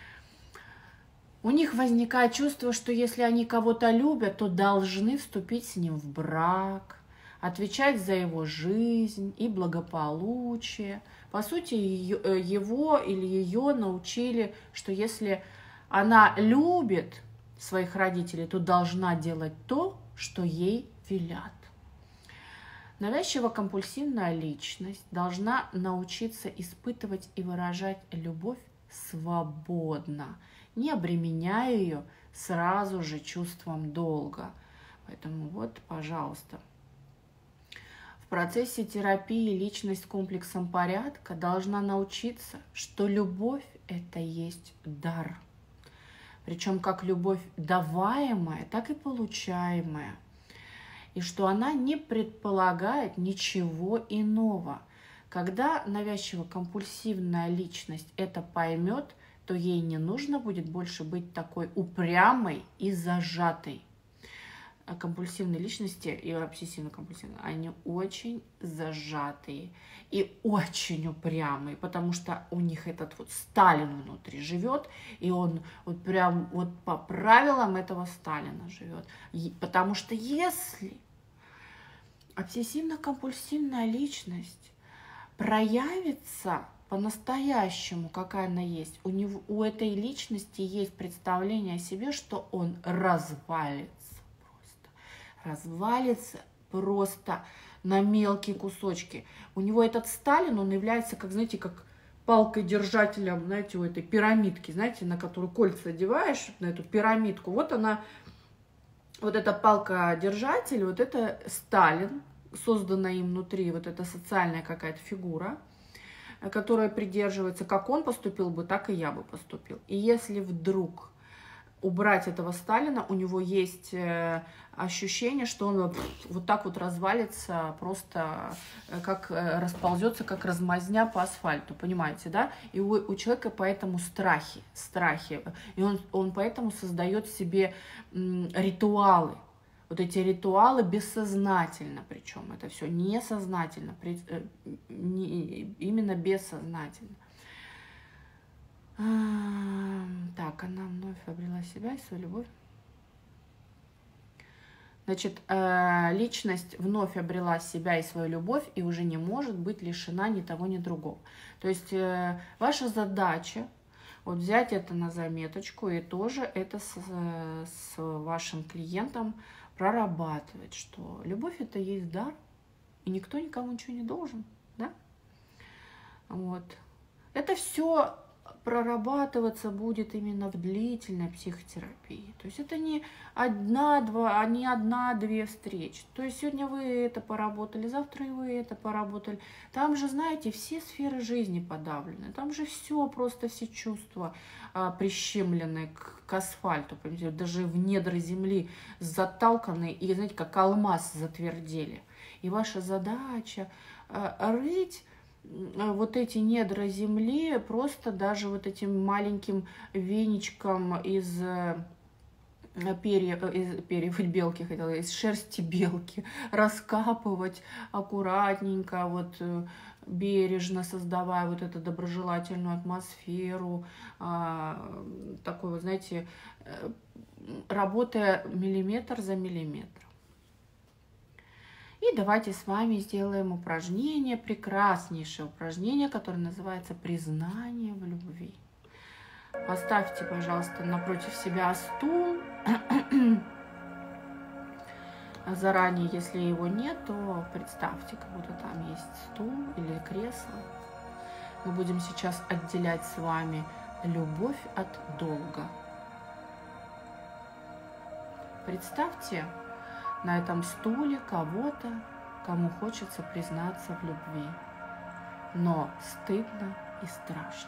Speaker 1: У них возникает чувство, что если они кого-то любят, то должны вступить с ним в брак, отвечать за его жизнь и благополучие. По сути, его или ее научили, что если она любит своих родителей, то должна делать то, что ей велят. Навязчиво-компульсивная личность должна научиться испытывать и выражать любовь свободно, не обременяя ее сразу же чувством долга. Поэтому вот, пожалуйста. В процессе терапии личность с комплексом порядка должна научиться, что любовь – это есть дар. Причем как любовь даваемая, так и получаемая. И что она не предполагает ничего иного. Когда навязчиво-компульсивная личность это поймет, то ей не нужно будет больше быть такой упрямой и зажатой. Компульсивные личности и обсессивно-компульсивные, они очень зажатые и очень упрямые, потому что у них этот вот Сталин внутри живет, и он вот прям вот по правилам этого Сталина живет. Потому что если обсессивно-компульсивная личность проявится по-настоящему, какая она есть, у него, у этой личности есть представление о себе, что он развалится. развалится просто на мелкие кусочки. У него этот Сталин, он является, как, знаете, как палкой держателем, знаете, у этой пирамидки, знаете, на которую кольца одеваешь, на эту пирамидку. Вот она, вот эта палка-держатель, вот это Сталин, созданная им внутри, вот эта социальная какая-то фигура, которая придерживается, как он поступил бы, так и я бы поступил. И если вдруг убрать этого Сталина, у него есть ощущение, что он вот так вот развалится, просто как расползется, как размазня по асфальту, понимаете, да? И у, у человека поэтому страхи, страхи, и он, он поэтому создает себе м, ритуалы. Вот эти ритуалы бессознательно, причем это все несознательно, при, э, не, именно бессознательно. Так, она вновь обрела себя и свою любовь. Значит, личность вновь обрела себя и свою любовь и уже не может быть лишена ни того, ни другого. То есть ваша задача вот взять это на заметочку и тоже это с, с вашим клиентом прорабатывать, что любовь это есть дар, и никто никому ничего не должен, да? Вот. Это все прорабатываться будет именно в длительной психотерапии. То есть это не одна-два, а не одна-две встречи. То есть сегодня вы это поработали, завтра и вы это поработали. Там же, знаете, все сферы жизни подавлены. Там же все, просто все чувства а, прищемлены к, к асфальту. Понимаете? Даже в недра земли заталканы и, знаете, как алмаз затвердели. И ваша задача а, рыть вот эти недра земли просто даже вот этим маленьким веничком из перьев, из перьев белки, хотела, из шерсти белки раскапывать аккуратненько, вот бережно создавая вот эту доброжелательную атмосферу, такой, вот, знаете, работая миллиметр за миллиметром. И давайте с вами сделаем упражнение, прекраснейшее упражнение, которое называется «Признание в любви». Поставьте, пожалуйста, напротив себя стул. Заранее, если его нет, то представьте, как будто там есть стул или кресло. Мы будем сейчас отделять с вами любовь от долга. Представьте на этом стуле кого-то, кому хочется признаться в любви, но стыдно и страшно.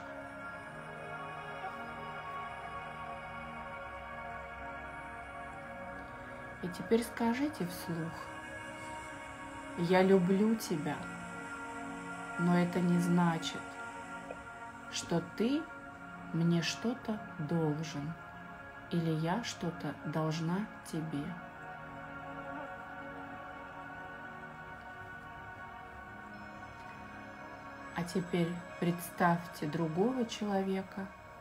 Speaker 1: И теперь скажите вслух: «Я люблю тебя, но это не значит, что ты мне что-то должен или я что-то должна тебе». А теперь представьте другого человека,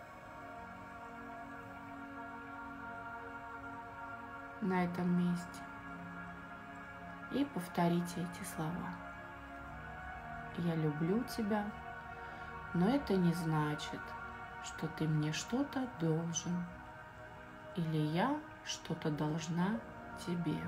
Speaker 1: на этом месте и повторите эти слова. «Я люблю тебя, но это не значит, что ты мне что-то должен или я что-то должна тебе».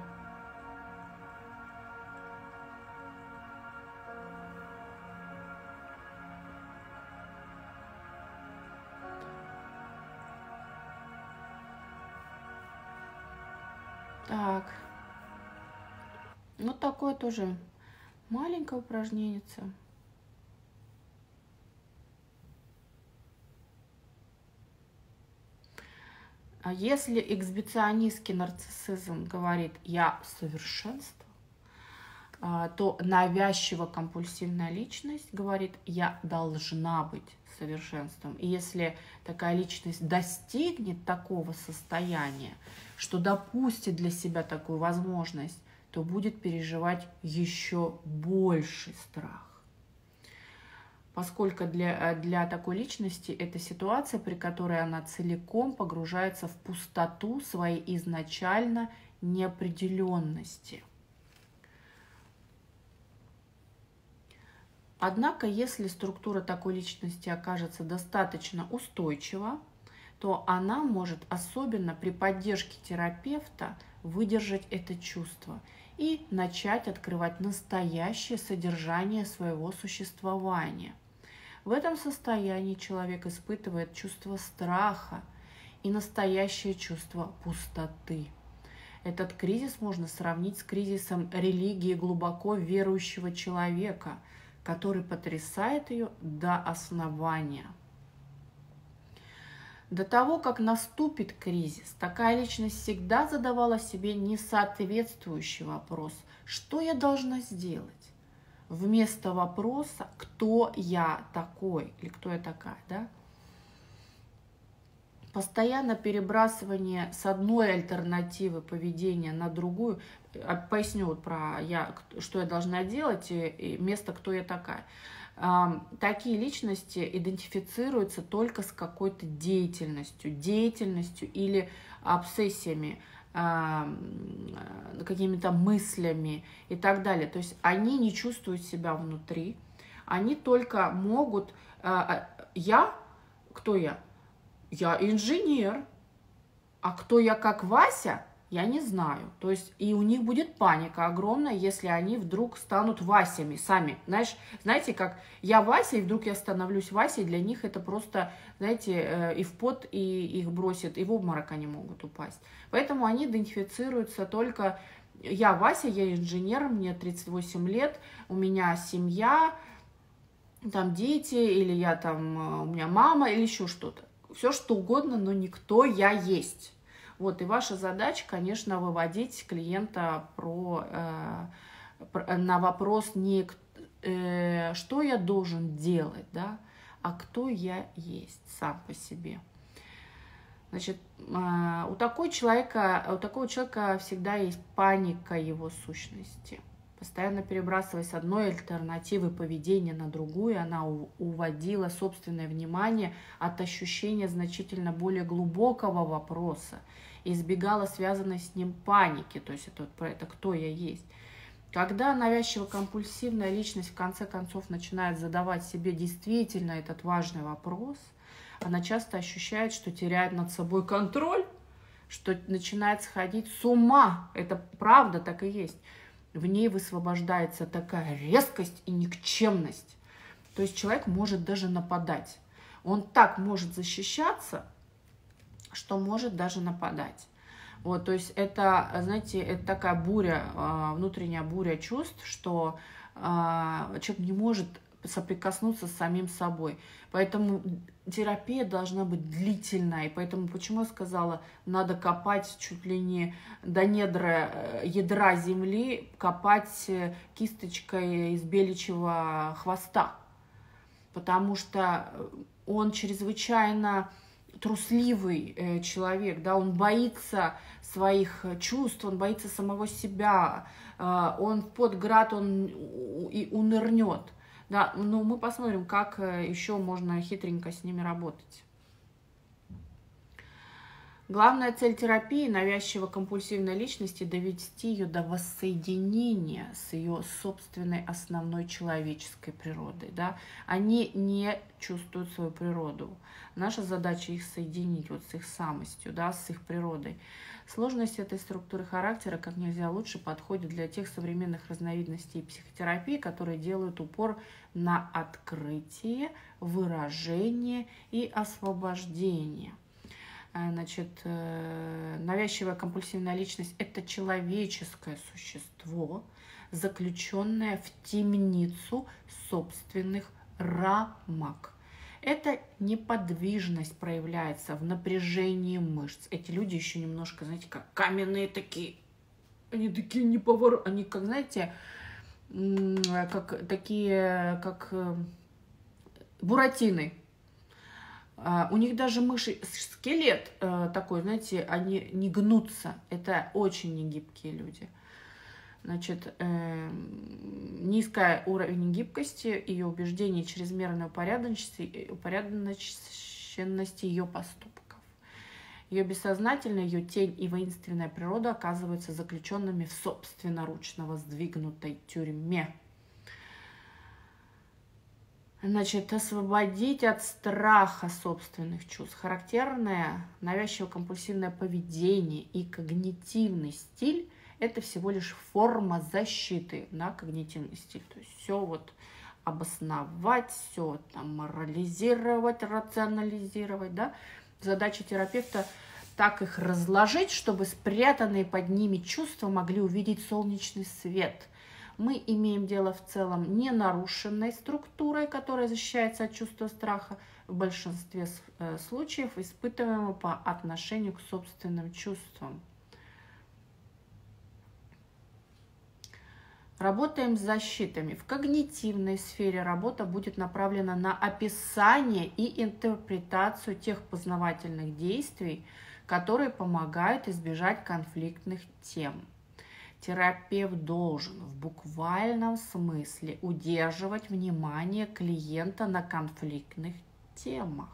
Speaker 1: Так, вот такое тоже маленькое упражнение. А если эксбиционистский нарциссизм говорит «я совершенство», то навязчиво-компульсивная личность говорит «я должна быть совершенством». И если такая личность достигнет такого состояния, что допустит для себя такую возможность, то будет переживать еще больший страх. Поскольку для, для такой личности это ситуация, при которой она целиком погружается в пустоту своей изначально неопределенности. Однако, если структура такой личности окажется достаточно устойчива, то она может, особенно при поддержке терапевта, выдержать это чувство и начать открывать настоящее содержание своего существования. В этом состоянии человек испытывает чувство страха и настоящее чувство пустоты. Этот кризис можно сравнить с кризисом религии глубоко верующего человека, который потрясает ее до основания. До того, как наступит кризис, такая личность всегда задавала себе несоответствующий вопрос: что я должна сделать? Вместо вопроса «кто я такой?» или «кто я такая?». Да? Постоянно перебрасывание с одной альтернативы поведения на другую. Поясню вот про я, что я должна делать, и место «кто я такая?». Такие личности идентифицируются только с какой-то деятельностью, деятельностью или обсессиями, какими-то мыслями и так далее. То есть они не чувствуют себя внутри, они только могут... Я? Кто я? Я инженер. А кто я как Вася? Я не знаю. То есть и у них будет паника огромная, если они вдруг станут Васями сами. Знаешь, знаете, как я Вася, и вдруг я становлюсь Васей, для них это просто, знаете, и в пот, и их бросит, и в обморок они могут упасть. Поэтому они идентифицируются только: я Вася, я инженер, мне тридцать восемь лет, у меня семья, там дети, или я там, у меня мама, или еще что-то. Все что угодно, но не кто я есть. Вот, и ваша задача, конечно, выводить клиента про, э, про, на вопрос не э, что я должен делать, да, а кто я есть сам по себе. Значит, э, у, такого человека, у такого человека всегда есть паника его сущности. Постоянно перебрасываясь с одной альтернативы поведения на другую, она уводила собственное внимание от ощущения значительно более глубокого вопроса, избегала связанной с ним паники, то есть это вот про это «кто я есть». Когда навязчиво-компульсивная личность в конце концов начинает задавать себе действительно этот важный вопрос, она часто ощущает, что теряет над собой контроль, что начинает сходить с ума. Это правда так и есть. В ней высвобождается такая резкость и никчемность. То есть человек может даже нападать. Он так может защищаться, что может даже нападать. Вот, то есть это, знаете, это такая буря, внутренняя буря чувств, что человек не может соприкоснуться с самим собой. Поэтому терапия должна быть длительная. И поэтому, почему я сказала, надо копать чуть ли не до недра, ядра земли, копать кисточкой из беличьего хвоста. Потому что он чрезвычайно трусливый человек, да, он боится своих чувств, он боится самого себя, он под град, он и унырнет. Да, но мы посмотрим, как еще можно хитренько с ними работать. Главная цель терапии навязчиво-компульсивной личности – довести ее до воссоединения с ее собственной основной человеческой природой. Да? Они не чувствуют свою природу. Наша задача их соединить вот с их самостью, да, с их природой. Сложность этой структуры характера как нельзя лучше подходит для тех современных разновидностей психотерапии, которые делают упор на открытие, выражение и освобождение. Значит, навязчивая компульсивная личность – это человеческое существо, заключенное в темницу собственных рамок. Эта неподвижность проявляется в напряжении мышц. Эти люди еще немножко, знаете, как каменные такие. Они такие неповоротливые. Они, как, знаете, как такие, как буратины. У них даже мыши, скелет такой, знаете, они не гнутся. Это очень негибкие люди. Значит, э, низкий уровень гибкости, ее убеждений, чрезмерной упорядоченности, упорядоченности ее поступков. Ее бессознательная, ее тень и воинственная природа оказываются заключенными в собственноручно воздвигнутой тюрьме. Значит, освободить от страха собственных чувств. Характерное навязчиво-компульсивное поведение и когнитивный стиль – это всего лишь форма защиты, да, когнитивный стиль. То есть все вот обосновать, все там морализировать, рационализировать. Да? Задача терапевта так их разложить, чтобы спрятанные под ними чувства могли увидеть солнечный свет. Мы имеем дело в целом не нарушенной структурой, которая защищается от чувства страха, в большинстве случаев испытываемого по отношению к собственным чувствам. Работаем с защитами. В когнитивной сфере работа будет направлена на описание и интерпретацию тех познавательных действий, которые помогают избежать конфликтных тем. Терапевт должен в буквальном смысле удерживать внимание клиента на конфликтных темах.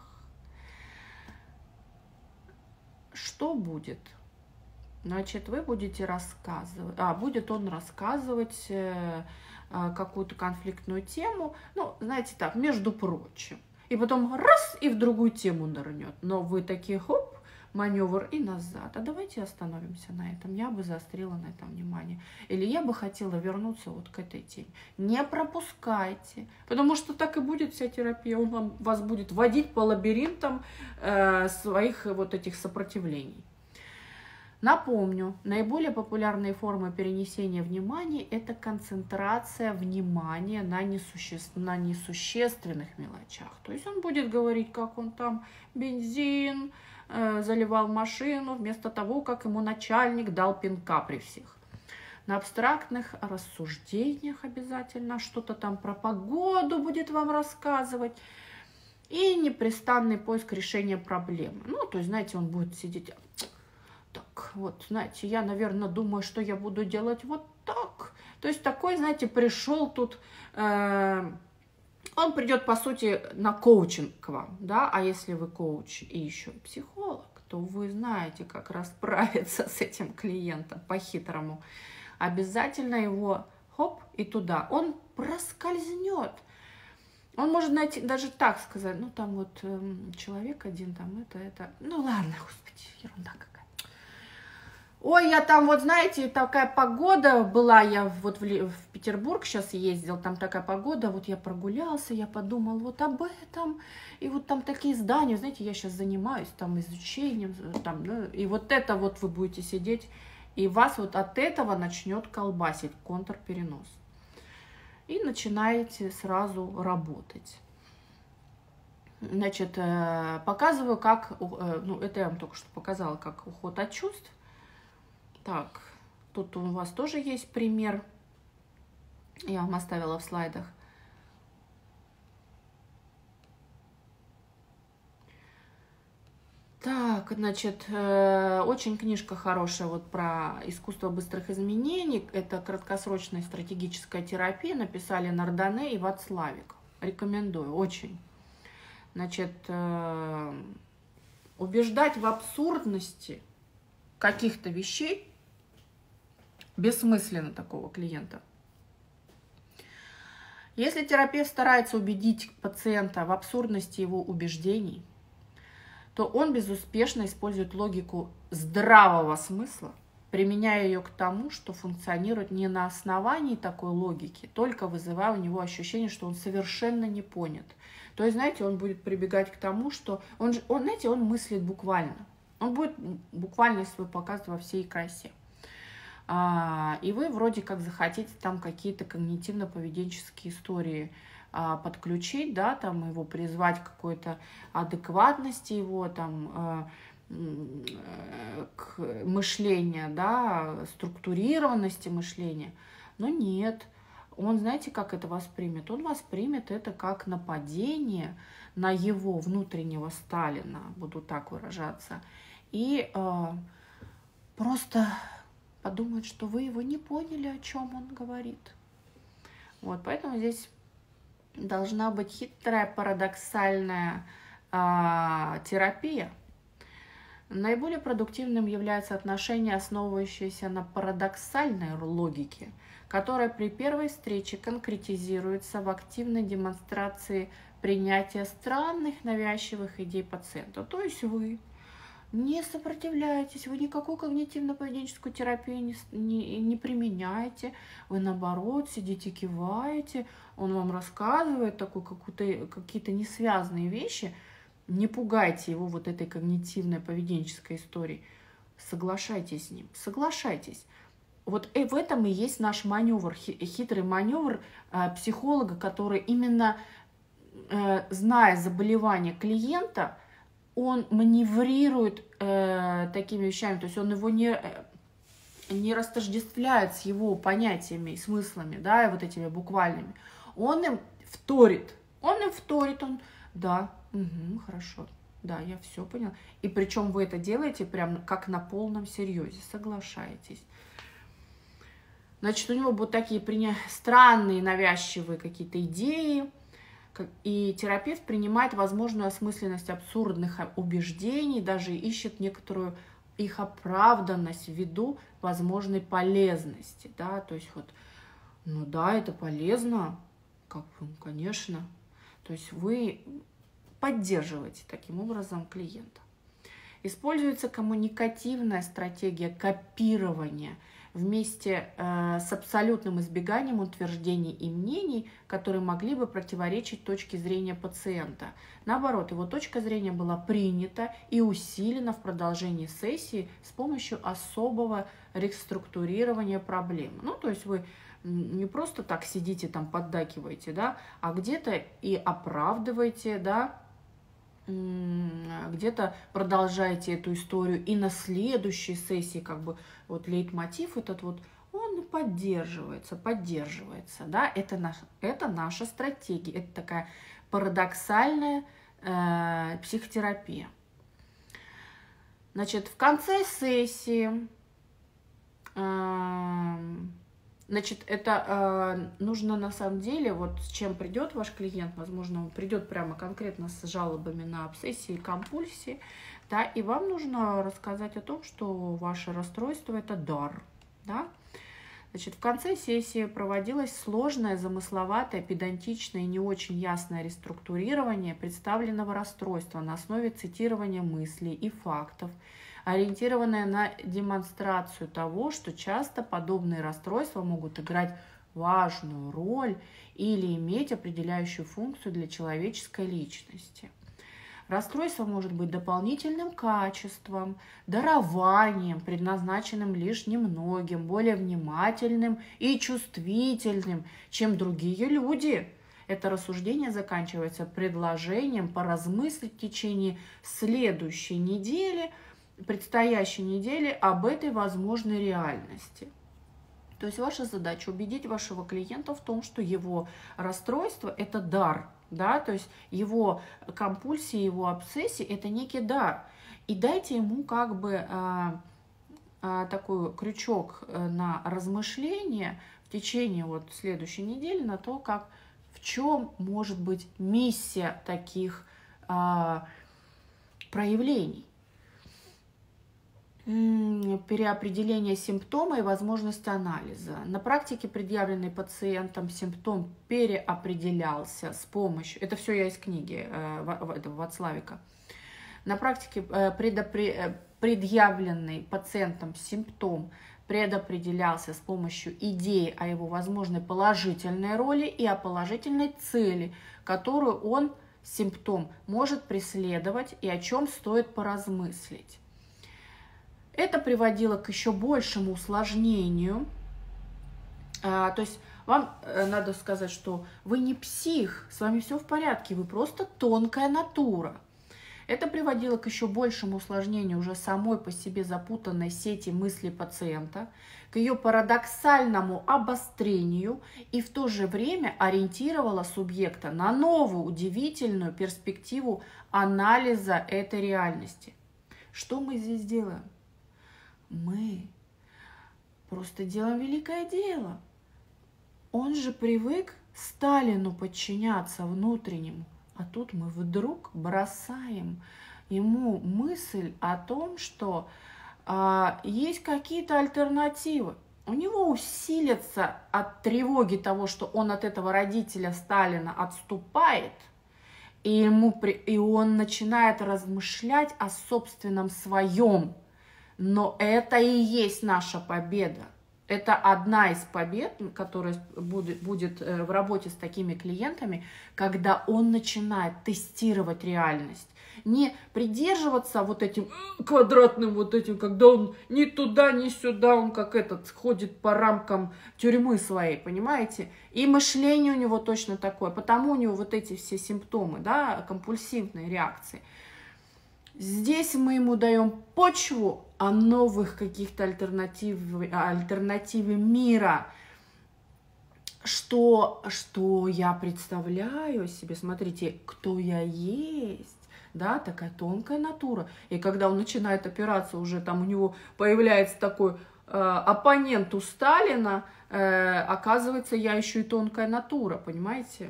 Speaker 1: Что будет? Значит, вы будете рассказывать, а будет он рассказывать э, э, какую-то конфликтную тему, ну, знаете так, между прочим. И потом раз, и в другую тему нырнет. Но вы такие, хоп, маневр и назад. А давайте остановимся на этом. Я бы заострила на этом внимание. Или я бы хотела вернуться вот к этой теме. Не пропускайте, потому что так и будет вся терапия. Он вам, вас будет водить по лабиринтам э, своих вот этих сопротивлений. Напомню, наиболее популярные формы перенесения внимания – это концентрация внимания на, несуще... на несущественных мелочах. То есть он будет говорить, как он там бензин э, заливал машину, вместо того, как ему начальник дал пинка при всех. На абстрактных рассуждениях обязательно что-то там про погоду будет вам рассказывать. И непрестанный поиск решения проблемы. Ну, то есть, знаете, он будет сидеть... Так, вот, знаете, я, наверное, думаю, что я буду делать вот так. То есть такой, знаете, пришел тут, э, он придет, по сути, на коучинг к вам, да, а если вы коуч и еще и психолог, то вы знаете, как расправиться с этим клиентом по-хитрому. Обязательно его, хоп, и туда. Он проскользнет. Он может найти, даже так сказать, ну, там вот э, человек один, там это, это. Ну, ладно, господи, ерунда какая. Ой, я там, вот, знаете, такая погода была, я вот в, в Петербург сейчас ездил, там такая погода, вот я прогулялся, я подумал вот об этом, и вот там такие здания, знаете, я сейчас занимаюсь там изучением, там, ну, и вот это вот вы будете сидеть, и вас вот от этого начнет колбасить контрперенос. И начинаете сразу работать. Значит, показываю, как, ну, это я вам только что показала, как уход от чувств. Так, тут у вас тоже есть пример. Я вам оставила в слайдах. Так, значит, очень книжка хорошая вот про искусство быстрых изменений. Это краткосрочная стратегическая терапия. Написали Нардане и Вацлавик. Рекомендую, очень. Значит, убеждать в абсурдности каких-то вещей бессмысленно такого клиента. Если терапевт старается убедить пациента в абсурдности его убеждений, то он безуспешно использует логику здравого смысла, применяя ее к тому, что функционирует не на основании такой логики, только вызывая у него ощущение, что он совершенно не понят. То есть, знаете, он будет прибегать к тому, что он, он знаете, он мыслит буквально. Он будет буквально свой показывать во всей красе. А, и вы вроде как захотите там какие-то когнитивно-поведенческие истории подключить, да, там его призвать к какой-то адекватности его, там, э, к мышлению, да, структурированности мышления. Но нет, он, знаете, как это воспримет? Он воспримет это как нападение на его внутреннего Сталина, буду так выражаться, и э, просто подумает, что вы его не поняли, о чем он говорит. Вот, поэтому здесь должна быть хитрая, парадоксальная э, терапия. Наиболее продуктивным является отношение, основывающееся на парадоксальной логике, которая при первой встрече конкретизируется в активной демонстрации принятия странных навязчивых идей пациента. То есть вы не сопротивляетесь, вы никакую когнитивно-поведенческую терапию не, не, не применяете, вы наоборот сидите, киваете, он вам рассказывает какие-то несвязанные вещи, не пугайте его вот этой когнитивно-поведенческой историей, соглашайтесь с ним, соглашайтесь. Вот и в этом и есть наш маневр, хитрый маневр э, психолога, который именно, э, зная заболевание клиента, он маневрирует э, такими вещами, то есть он его не, не растождествляет с его понятиями и смыслами, да, и вот этими буквальными. Он им вторит, он им вторит, он, да, угу, хорошо, да, я все понял. И причем вы это делаете прям как на полном серьезе, соглашаетесь. Значит, у него будут такие странные, навязчивые какие-то идеи, и терапевт принимает возможную осмысленность абсурдных убеждений, даже ищет некоторую их оправданность ввиду возможной полезности, да, то есть вот, ну да, это полезно, как бы, конечно, то есть вы поддерживаете таким образом клиента. Используется коммуникативная стратегия копирования вместе э, с абсолютным избеганием утверждений и мнений, которые могли бы противоречить точке зрения пациента. Наоборот, его точка зрения была принята и усилена в продолжении сессии с помощью особого реструктурирования проблемы. Ну, то есть вы не просто так сидите там, поддакиваете, да, а где-то и оправдываете, да, где-то продолжаете эту историю, и на следующей сессии как бы вот лейтмотив этот вот, он поддерживается, поддерживается, да, это, наш, это наша стратегия, это такая парадоксальная э, психотерапия. Значит, в конце сессии э, Значит, это э, нужно на самом деле, вот с чем придет ваш клиент, возможно, он придет прямо конкретно с жалобами на обсессии и компульсии, да, и вам нужно рассказать о том, что ваше расстройство – это дар, да. Значит, в конце сессии проводилось сложное, замысловатое, педантичное и не очень ясное реструктурирование представленного расстройства на основе цитирования мыслей и фактов, ориентированное на демонстрацию того, что часто подобные расстройства могут играть важную роль или иметь определяющую функцию для человеческой личности. Расстройство может быть дополнительным качеством, дарованием, предназначенным лишь немногим, более внимательным и чувствительным, чем другие люди. Это рассуждение заканчивается предложением поразмыслить в течение следующей недели, предстоящей недели об этой возможной реальности. То есть ваша задача убедить вашего клиента в том, что его расстройство – это дар, да, то есть его компульсии, его обсессии – это некий дар. И дайте ему как бы а, а, такой крючок на размышление в течение вот следующей недели на то, как, в чем может быть миссия таких а, проявлений. Переопределение симптома и возможность анализа. На практике предъявленный пациентом симптом переопределялся с помощью, это все я из книги э, Вацлавика. На практике э, предопре, предъявленный пациентом симптом предопределялся с помощью идеи о его возможной положительной роли и о положительной цели, которую он, симптом, может преследовать и о чем стоит поразмыслить. Это приводило к еще большему усложнению. А, то есть вам надо сказать, что вы не псих, с вами все в порядке, вы просто тонкая натура. Это приводило к еще большему усложнению уже самой по себе запутанной сети мыслей пациента, к ее парадоксальному обострению и в то же время ориентировало субъекта на новую удивительную перспективу анализа этой реальности. Что мы здесь делаем? Мы просто делаем великое дело. Он же привык Сталину подчиняться внутреннему, а тут мы вдруг бросаем ему мысль о том, что а, есть какие-то альтернативы. У него усилится от тревоги того, что он от этого родителя Сталина отступает, и, ему, и он начинает размышлять о собственном своем. Но это и есть наша победа. Это одна из побед, которая будет, будет в работе с такими клиентами, когда он начинает тестировать реальность. Не придерживаться вот этим квадратным вот этим, когда он ни туда, ни сюда, он как этот ходит по рамкам тюрьмы своей, понимаете? И мышление у него точно такое, потому у него вот эти все симптомы, да, компульсивные реакции. Здесь мы ему даем почву о новых каких-то альтернатив, альтернативе мира, что, что я представляю себе, смотрите, кто я есть, да, такая тонкая натура. И когда он начинает опираться, уже там у него появляется такой э, оппонент у Сталина, э, оказывается, я еще и тонкая натура, понимаете?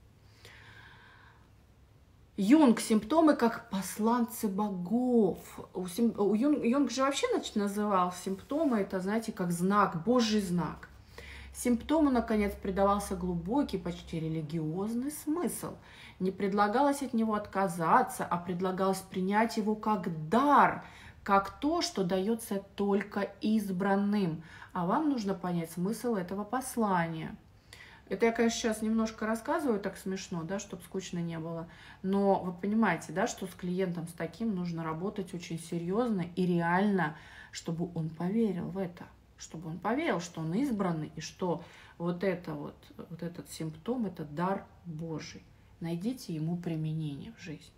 Speaker 1: Юнг, симптомы как посланцы богов. У, сим... у Юнг... Юнг же вообще значит, называл симптомы, это, знаете, как знак, Божий знак. Симптому, наконец, придавался глубокий, почти религиозный смысл. Не предлагалось от него отказаться, а предлагалось принять его как дар, как то, что дается только избранным. А вам нужно понять смысл этого послания. Это я, конечно, сейчас немножко рассказываю, так смешно, да, чтобы скучно не было. Но вы понимаете, да, что с клиентом с таким нужно работать очень серьезно и реально, чтобы он поверил в это. Чтобы он поверил, что он избранный, и что вот, это вот, вот этот симптом – это дар Божий. Найдите ему применение в жизни.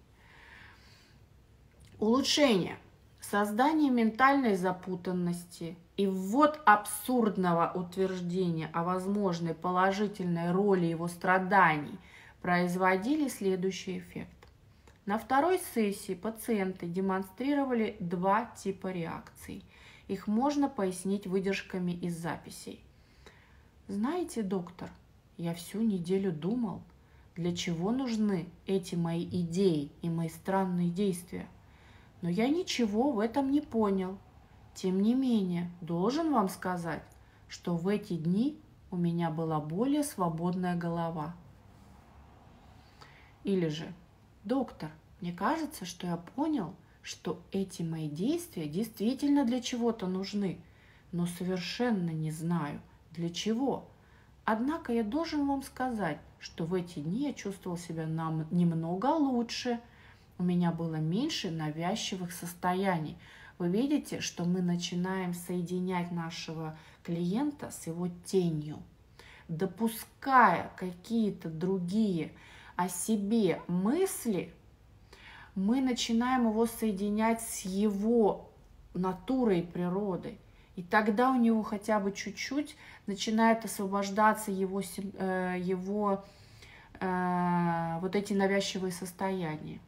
Speaker 1: Улучшение. Создание ментальной запутанности и ввод абсурдного утверждения о возможной положительной роли его страданий производили следующий эффект. На второй сессии пациенты демонстрировали два типа реакций. Их можно пояснить выдержками из записей. Знаете, доктор, я всю неделю думал, для чего нужны эти мои идеи и мои странные действия. Но я ничего в этом не понял. Тем не менее, должен вам сказать, что в эти дни у меня была более свободная голова. Или же, доктор, мне кажется, что я понял, что эти мои действия действительно для чего-то нужны, но совершенно не знаю, для чего. Однако я должен вам сказать, что в эти дни я чувствовал себя нам немного лучше, у меня было меньше навязчивых состояний. Вы видите, что мы начинаем соединять нашего клиента с его тенью, допуская какие-то другие о себе мысли, мы начинаем его соединять с его натурой и природой. И тогда у него хотя бы чуть-чуть начинает освобождаться его, его э, вот эти навязчивые состояния.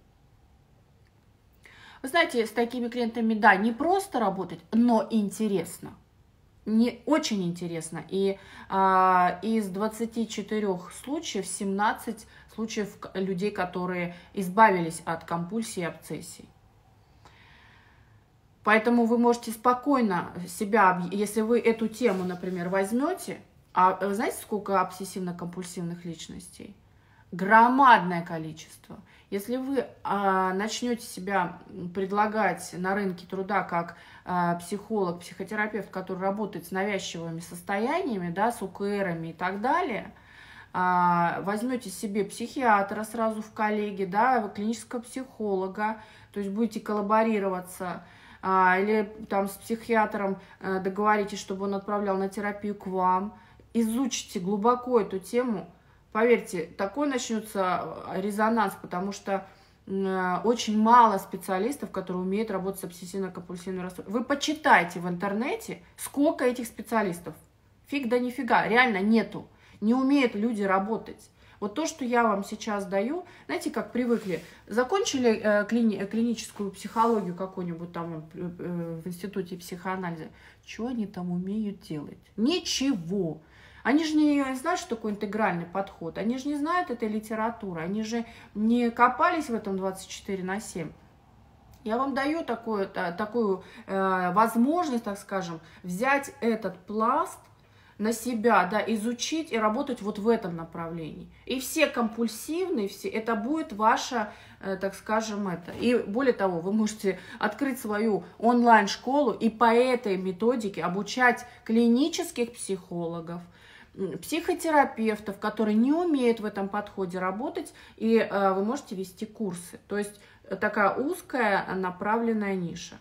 Speaker 1: Вы знаете, с такими клиентами, да, не просто работать, но интересно. Не очень интересно. И а, из двадцати четырёх случаев семнадцать случаев людей, которые избавились от компульсий и обсессий. Поэтому вы можете спокойно себя, если вы эту тему, например, возьмете, а вы знаете, сколько обсессивно-компульсивных личностей? Громадное количество. Если вы а, начнете себя предлагать на рынке труда как а, психолог, психотерапевт, который работает с навязчивыми состояниями, да, с УКРами и так далее, а, возьмете себе психиатра сразу в коллеги, да, клинического психолога, то есть будете коллаборироваться, а, или там с психиатром а, договоритесь, чтобы он отправлял на терапию к вам, изучите глубоко эту тему. Поверьте, такой начнется резонанс, потому что э, очень мало специалистов, которые умеют работать с обсессивно-компульсивным расстройством. Вы почитайте в интернете, сколько этих специалистов. Фиг да нифига, реально нету. Не умеют люди работать. Вот то, что я вам сейчас даю, знаете, как привыкли, закончили э, клини клиническую психологию какую-нибудь там э, в институте психоанализа, что они там умеют делать? Ничего. Они же не знают, что такое интегральный подход, они же не знают этой литературы, они же не копались в этом двадцать четыре на семь. Я вам даю такую, такую э, возможность, так скажем, взять этот пласт на себя, да, изучить и работать вот в этом направлении. И все компульсивные, все, это будет ваша, э, так скажем, это. И более того, вы можете открыть свою онлайн-школу и по этой методике обучать клинических психологов, психотерапевтов, которые не умеют в этом подходе работать, и э, вы можете вести курсы. То есть такая узкая направленная ниша.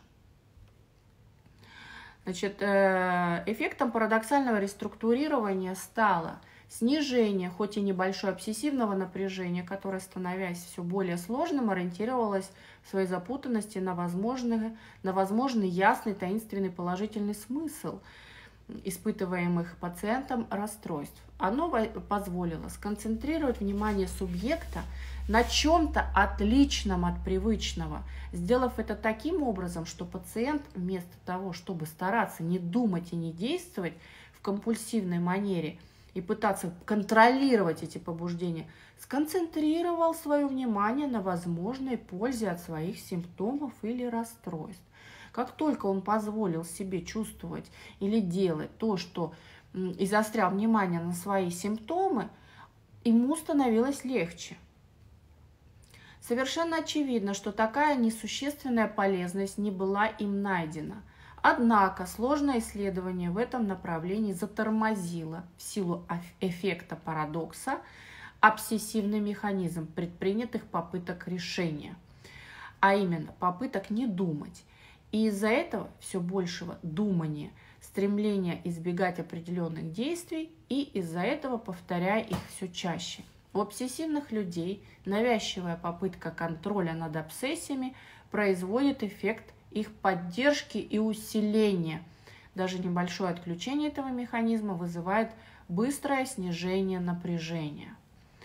Speaker 1: Значит, э, эффектом парадоксального реструктурирования стало снижение, хоть и небольшое, обсессивного напряжения, которое, становясь все более сложным, ориентировалось в своей запутанности на возможный, на возможный ясный, таинственный, положительный смысл испытываемых пациентом расстройств. Оно позволило сконцентрировать внимание субъекта на чем-то отличном от привычного, сделав это таким образом, что пациент вместо того, чтобы стараться не думать и не действовать в компульсивной манере и пытаться контролировать эти побуждения, сконцентрировал свое внимание на возможной пользе от своих симптомов или расстройств. Как только он позволил себе чувствовать или делать то, что и заострял внимание на свои симптомы, ему становилось легче. Совершенно очевидно, что такая несущественная полезность не была им найдена. Однако сложное исследование в этом направлении затормозило в силу эффекта парадокса обсессивный механизм предпринятых попыток решения, а именно попыток не думать. И из-за этого все большего думания, стремления избегать определенных действий, и из-за этого повторяя их все чаще. У обсессивных людей навязчивая попытка контроля над обсессиями производит эффект их поддержки и усиления. Даже небольшое отключение этого механизма вызывает быстрое снижение напряжения.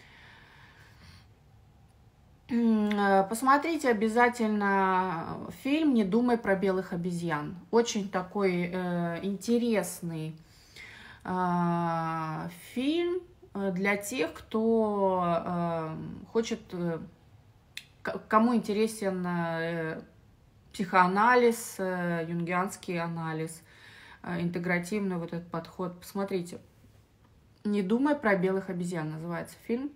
Speaker 1: Посмотрите обязательно фильм «Не думай про белых обезьян». Очень такой э, интересный Фильм для тех, кто хочет, кому интересен психоанализ, юнгианский анализ, интегративный вот этот подход. Посмотрите. «Не думай про белых обезьян» называется фильм.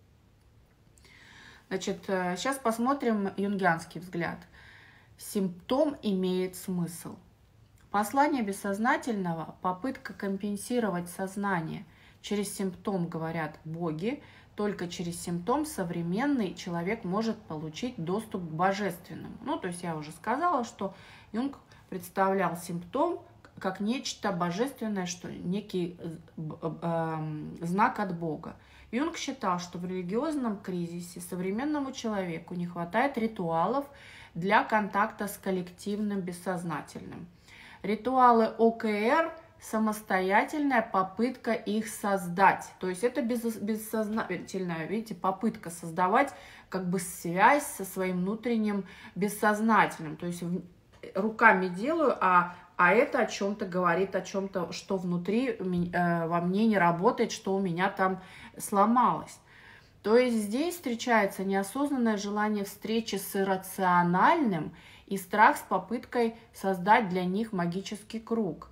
Speaker 1: Значит, сейчас посмотрим юнгианский взгляд. Симптом имеет смысл. Послание бессознательного – попытка компенсировать сознание. Через симптом, говорят боги, только через симптом современный человек может получить доступ к божественному. Ну, то есть я уже сказала, что Юнг представлял симптом как нечто божественное, что некий э, знак от Бога. Юнг считал, что в религиозном кризисе современному человеку не хватает ритуалов для контакта с коллективным бессознательным. Ритуалы О К Р – самостоятельная попытка их создать. То есть это бессознательная, видите, попытка создавать как бы связь со своим внутренним бессознательным. То есть руками делаю, а, а это о чем-то говорит, о чем-то, что внутри э, во мне не работает, что у меня там сломалось. То есть здесь встречается неосознанное желание встречи с иррациональным и страх с попыткой создать для них магический круг.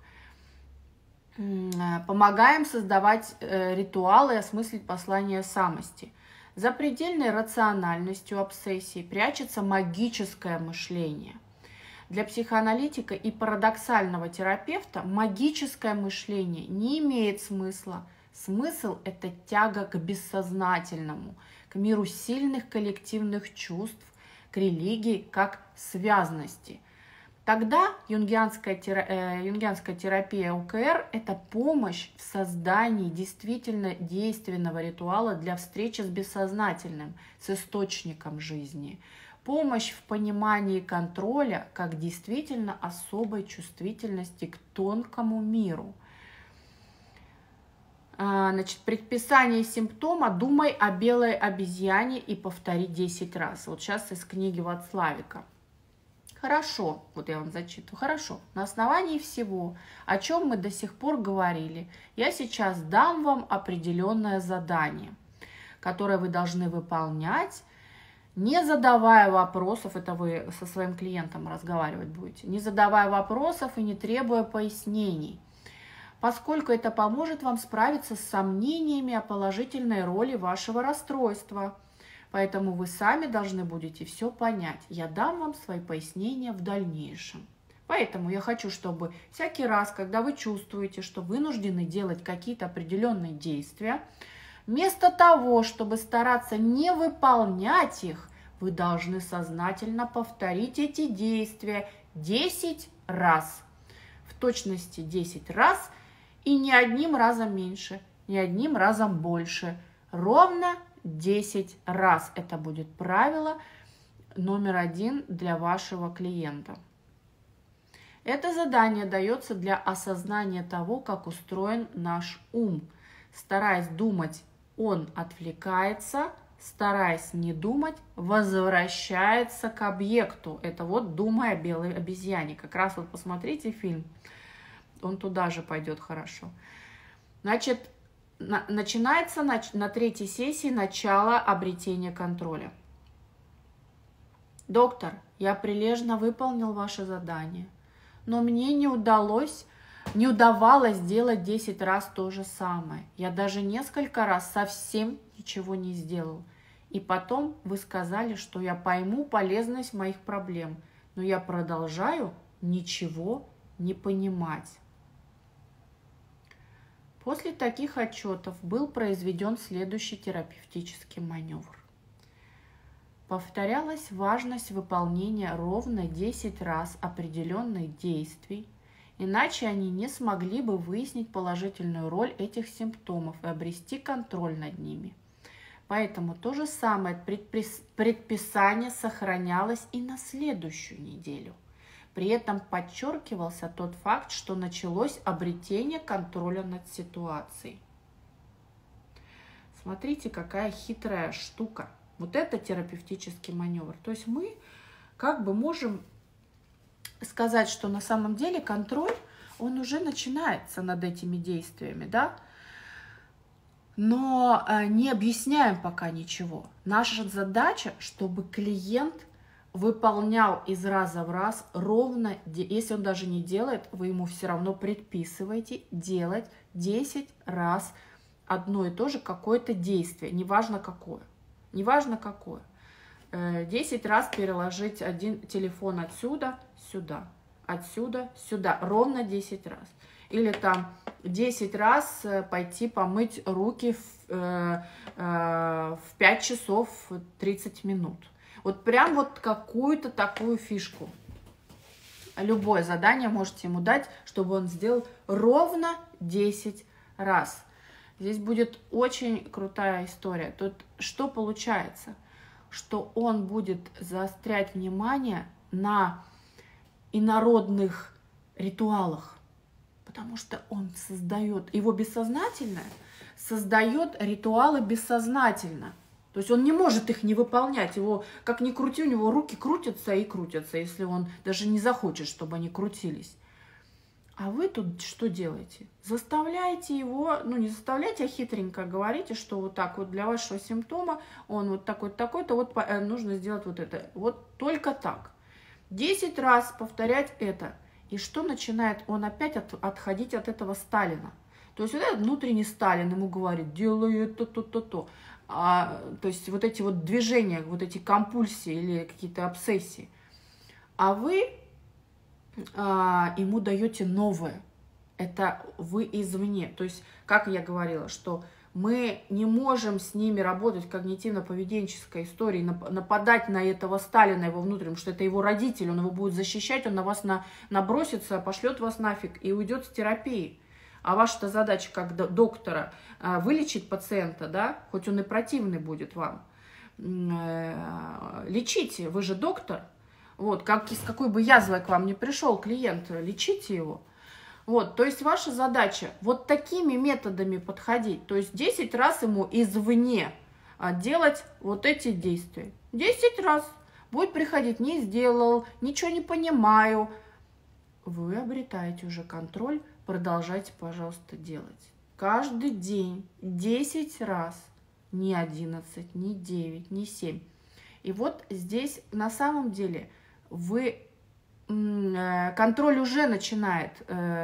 Speaker 1: Помогаем создавать э, ритуалы и осмыслить послание самости. За предельной рациональностью обсессии прячется магическое мышление. Для психоаналитика и парадоксального терапевта магическое мышление не имеет смысла. Смысл – это тяга к бессознательному, к миру сильных коллективных чувств, к религии как связности. Тогда юнгианская, э, юнгианская терапия О К Р – это помощь в создании действительно действенного ритуала для встречи с бессознательным, с источником жизни. Помощь в понимании контроля как действительно особой чувствительности к тонкому миру. Значит, предписание симптома «Думай о белой обезьяне» и повтори десять раз. Вот сейчас из книги Вацлавика. Хорошо, вот я вам зачитываю. Хорошо, на основании всего, о чем мы до сих пор говорили, я сейчас дам вам определенное задание, которое вы должны выполнять, не задавая вопросов, это вы со своим клиентом разговаривать будете, не задавая вопросов и не требуя пояснений, поскольку это поможет вам справиться с сомнениями о положительной роли вашего расстройства. Поэтому вы сами должны будете все понять. Я дам вам свои пояснения в дальнейшем. Поэтому я хочу, чтобы всякий раз, когда вы чувствуете, что вынуждены делать какие-то определенные действия, вместо того, чтобы стараться не выполнять их, вы должны сознательно повторить эти действия десять раз. В точности десять раз и ни одним разом меньше, ни одним разом больше. Ровно десять раз. Это будет правило номер один для вашего клиента. Это задание дается для осознания того, как устроен наш ум. Стараясь думать, он отвлекается, стараясь не думать, возвращается к объекту. Это вот «Думай о белой обезьяне». Как раз вот посмотрите фильм, он туда же пойдет хорошо. Значит, на, начинается на, на третьей сессии начало обретения контроля. Доктор, я прилежно выполнил ваше задание, но мне не удалось, не удавалось сделать десять раз то же самое. Я даже несколько раз совсем ничего не сделал. И потом вы сказали, что я пойму полезность моих проблем, но я продолжаю ничего не понимать. После таких отчетов был произведен следующий терапевтический маневр. Повторялась важность выполнения ровно десять раз определенных действий, иначе они не смогли бы выяснить положительную роль этих симптомов и обрести контроль над ними. Поэтому то же самое предписание сохранялось и на следующую неделю. При этом подчеркивался тот факт, что началось обретение контроля над ситуацией. Смотрите, какая хитрая штука. Вот это терапевтический маневр. То есть мы как бы можем сказать, что на самом деле контроль, он уже начинается над этими действиями, да? Но не объясняем пока ничего. Наша задача, чтобы клиент выполнял из раза в раз ровно, если он даже не делает, вы ему все равно предписываете делать десять раз одно и то же какое-то действие, неважно какое, неважно какое. десять раз переложить один телефон отсюда сюда, отсюда сюда, ровно десять раз. Или там десять раз пойти помыть руки в, э, э, в пять часов тридцать минут. Вот прям вот какую-то такую фишку. Любое задание можете ему дать, чтобы он сделал ровно десять раз. Здесь будет очень крутая история. Тут что получается? Что он будет заострять внимание на инородных ритуалах. Потому что он создает, его бессознательное создает ритуалы бессознательно. То есть он не может их не выполнять. Его, как ни крути, у него руки крутятся и крутятся, если он даже не захочет, чтобы они крутились. А вы тут что делаете? Заставляете его, ну не заставляйте, а хитренько говорите, что вот так вот для вашего симптома, он вот такой-то, такой-то, вот нужно сделать вот это. Вот только так. десять раз повторять это. И что начинает? Он опять от, отходить от этого Сталина. То есть вот этот внутренний Сталин ему говорит, делай это, то, то, то. А, то есть вот эти вот движения, вот эти компульсии или какие-то обсессии. А вы а, ему даете новое. Это вы извне. То есть, как я говорила, что мы не можем с ними работать в когнитивно-поведенческой истории, нападать на этого Сталина, его внутренним, что это его родитель, он его будет защищать, он на вас на, набросится, пошлет вас нафиг и уйдет с терапии. А ваша задача как доктора вылечить пациента, да, хоть он и противный будет вам, лечите, вы же доктор, вот, как, с какой бы язвой к вам ни пришел клиент, лечите его. Вот, то есть ваша задача вот такими методами подходить, то есть десять раз ему извне делать вот эти действия. десять раз будет приходить, не сделал, ничего не понимаю. Вы обретаете уже контроль, продолжайте, пожалуйста, делать. Каждый день десять раз, не одиннадцать, не девять, не семь. И вот здесь на самом деле вы... контроль уже начинает,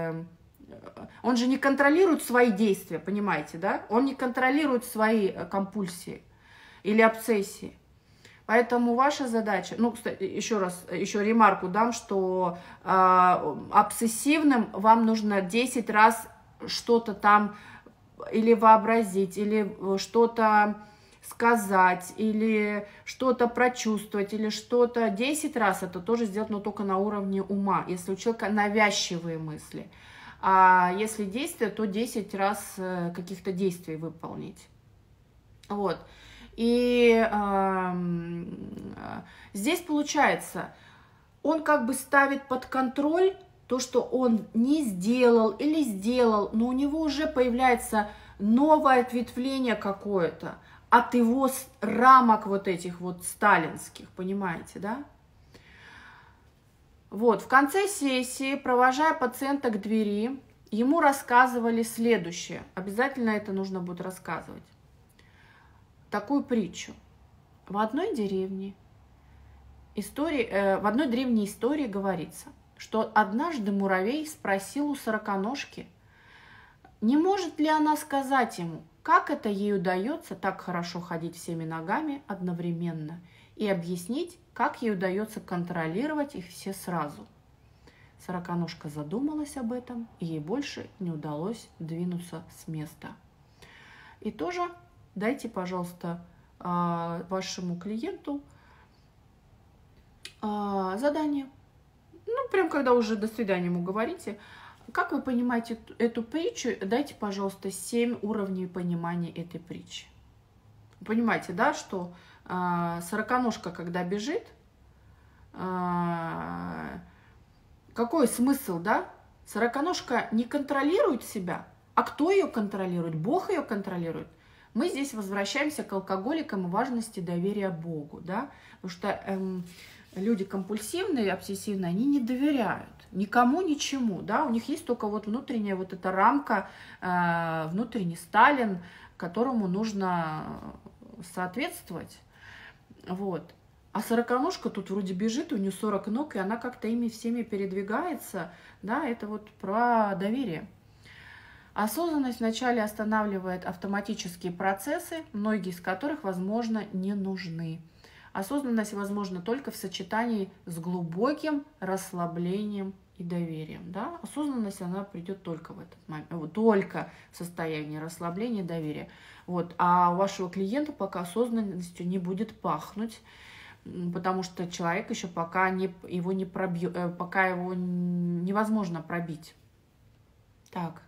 Speaker 1: он же не контролирует свои действия, понимаете, да? Он не контролирует свои компульсии или обсессии. Поэтому ваша задача, ну, кстати, еще раз, еще ремарку дам, что э, обсессивным вам нужно десять раз что-то там или вообразить, или что-то сказать, или что-то прочувствовать, или что-то десять раз это тоже сделать, но только на уровне ума, если у человека навязчивые мысли. А если действия, то десять раз каких-то действий выполнить. Вот. И э, здесь получается, он как бы ставит под контроль то, что он не сделал или сделал, но у него уже появляется новое ответвление какое-то от его рамок вот этих вот сталинских, понимаете, да? Вот, в конце сессии, провожая пациента к двери, ему рассказывали следующее. Обязательно это нужно будет рассказывать. Такую притчу. В одной деревне, истории, э, в одной древней истории говорится, что однажды муравей спросил у сороконожки, не может ли она сказать ему, как это ей удается так хорошо ходить всеми ногами одновременно, и объяснить, как ей удается контролировать их все сразу. Сороконожка задумалась об этом, и ей больше не удалось двинуться с места. И тоже дайте, пожалуйста, вашему клиенту задание. Ну, прям когда уже до свидания ему говорите. Как вы понимаете эту, эту притчу? Дайте, пожалуйста, семь уровней понимания этой притчи. Понимаете, да, что э, сороконожка, когда бежит, э, какой смысл, да? Сороконожка не контролирует себя. А кто ее контролирует? Бог ее контролирует. Мы здесь возвращаемся к алкоголикам и важности доверия Богу, да? Потому что эм, люди компульсивные, обсессивные, они не доверяют никому, ничему, да, у них есть только вот внутренняя вот эта рамка, э, внутренний Сталин, которому нужно соответствовать, вот. А сороконожка тут вроде бежит, у нее сорок ног, и она как-то ими всеми передвигается, да, это вот про доверие. Осознанность вначале останавливает автоматические процессы, многие из которых, возможно, не нужны. Осознанность возможна только в сочетании с глубоким расслаблением и доверием. Да? Осознанность, она придет только в этот момент, только в состоянии расслабления и доверия. Вот. А у вашего клиента пока осознанностью не будет пахнуть, потому что человек еще пока не, его не пробьет, пока его невозможно пробить. Так.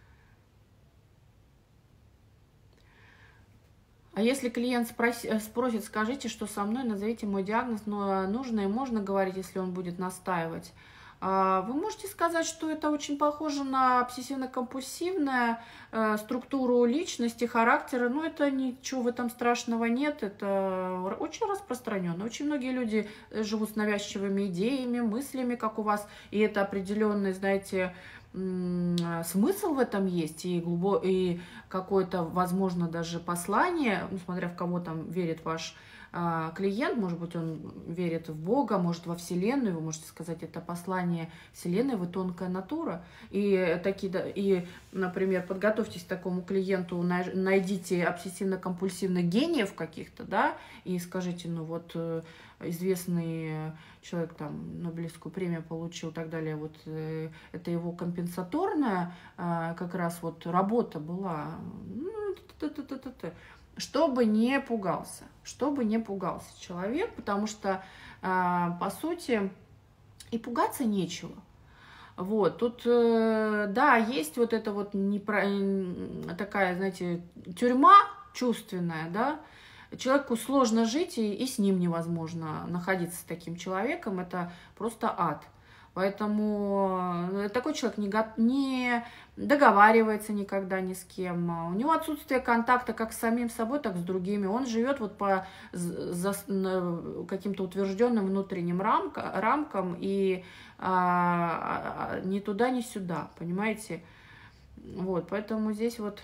Speaker 1: А если клиент спросит, спросит, скажите, что со мной, назовите мой диагноз, но нужно и можно говорить, если он будет настаивать. Вы можете сказать, что это очень похоже на обсессивно-компульсивную э, структуру личности, характера, но это ничего в этом страшного нет, это очень распространенно. Очень многие люди живут с навязчивыми идеями, мыслями, как у вас, и это определенный, знаете, смысл в этом есть, и, глубо... и какое-то, возможно, даже послание, ну, смотря в кого там верит ваш а, клиент, может быть, он верит в Бога, может, во Вселенную, вы можете сказать, это послание Вселенной, вы тонкая натура, и, такие, и например, подготовьтесь к такому клиенту, найдите обсессивно-компульсивных гениев каких-то, да, и скажите, ну вот, известный человек там Нобелевскую премию получил и так далее, вот э, это его компенсаторная э, как раз вот работа была, ну, чтобы не пугался, чтобы не пугался человек, потому что э, по сути и пугаться нечего. Вот, тут, э, да, есть вот эта вот непро... такая, знаете, тюрьма чувственная, да. Человеку сложно жить, и, и с ним невозможно находиться с таким человеком. Это просто ад. Поэтому такой человек не, не договаривается никогда ни с кем. У него отсутствие контакта как с самим собой, так и с другими. Он живет вот по каким-то утвержденным внутренним рамка, рамкам и а, ни туда, ни сюда. Понимаете? Вот, поэтому здесь вот...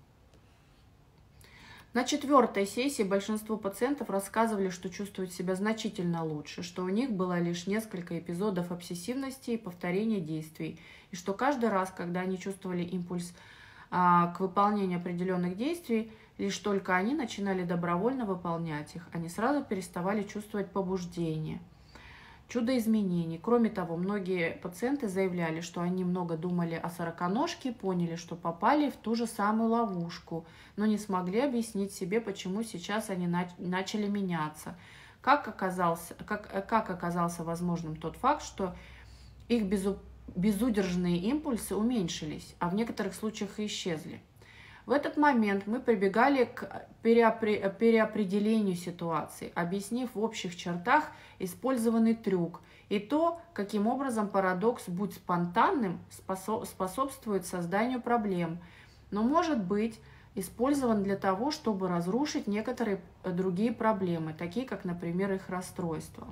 Speaker 1: На четвертой сессии большинство пациентов рассказывали, что чувствуют себя значительно лучше, что у них было лишь несколько эпизодов обсессивности и повторения действий, и что каждый раз, когда они чувствовали импульс а, к выполнению определенных действий, лишь только они начинали добровольно выполнять их, они сразу переставали чувствовать побуждение. Чудо изменений. Кроме того, многие пациенты заявляли, что они много думали о сороконожке, поняли, что попали в ту же самую ловушку, но не смогли объяснить себе, почему сейчас они начали меняться. Как оказался, как, как оказался возможным тот факт, что их безу, безудержные импульсы уменьшились, а в некоторых случаях и исчезли. В этот момент мы прибегали к переопре переопределению ситуации, объяснив в общих чертах использованный трюк и то, каким образом парадокс «будь спонтанным» способ способствует созданию проблем, но может быть использован для того, чтобы разрушить некоторые другие проблемы, такие как, например, их расстройство.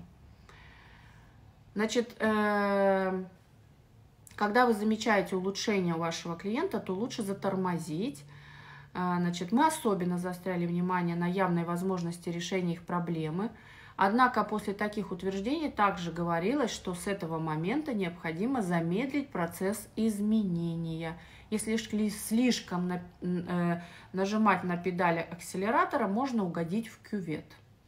Speaker 1: Значит, э когда вы замечаете улучшение у вашего клиента, то лучше затормозить. Значит, мы особенно заостряли внимание на явной возможности решения их проблемы. Однако после таких утверждений также говорилось, что с этого момента необходимо замедлить процесс изменения. Если слишком нажимать на педали акселератора, можно угодить в кювет.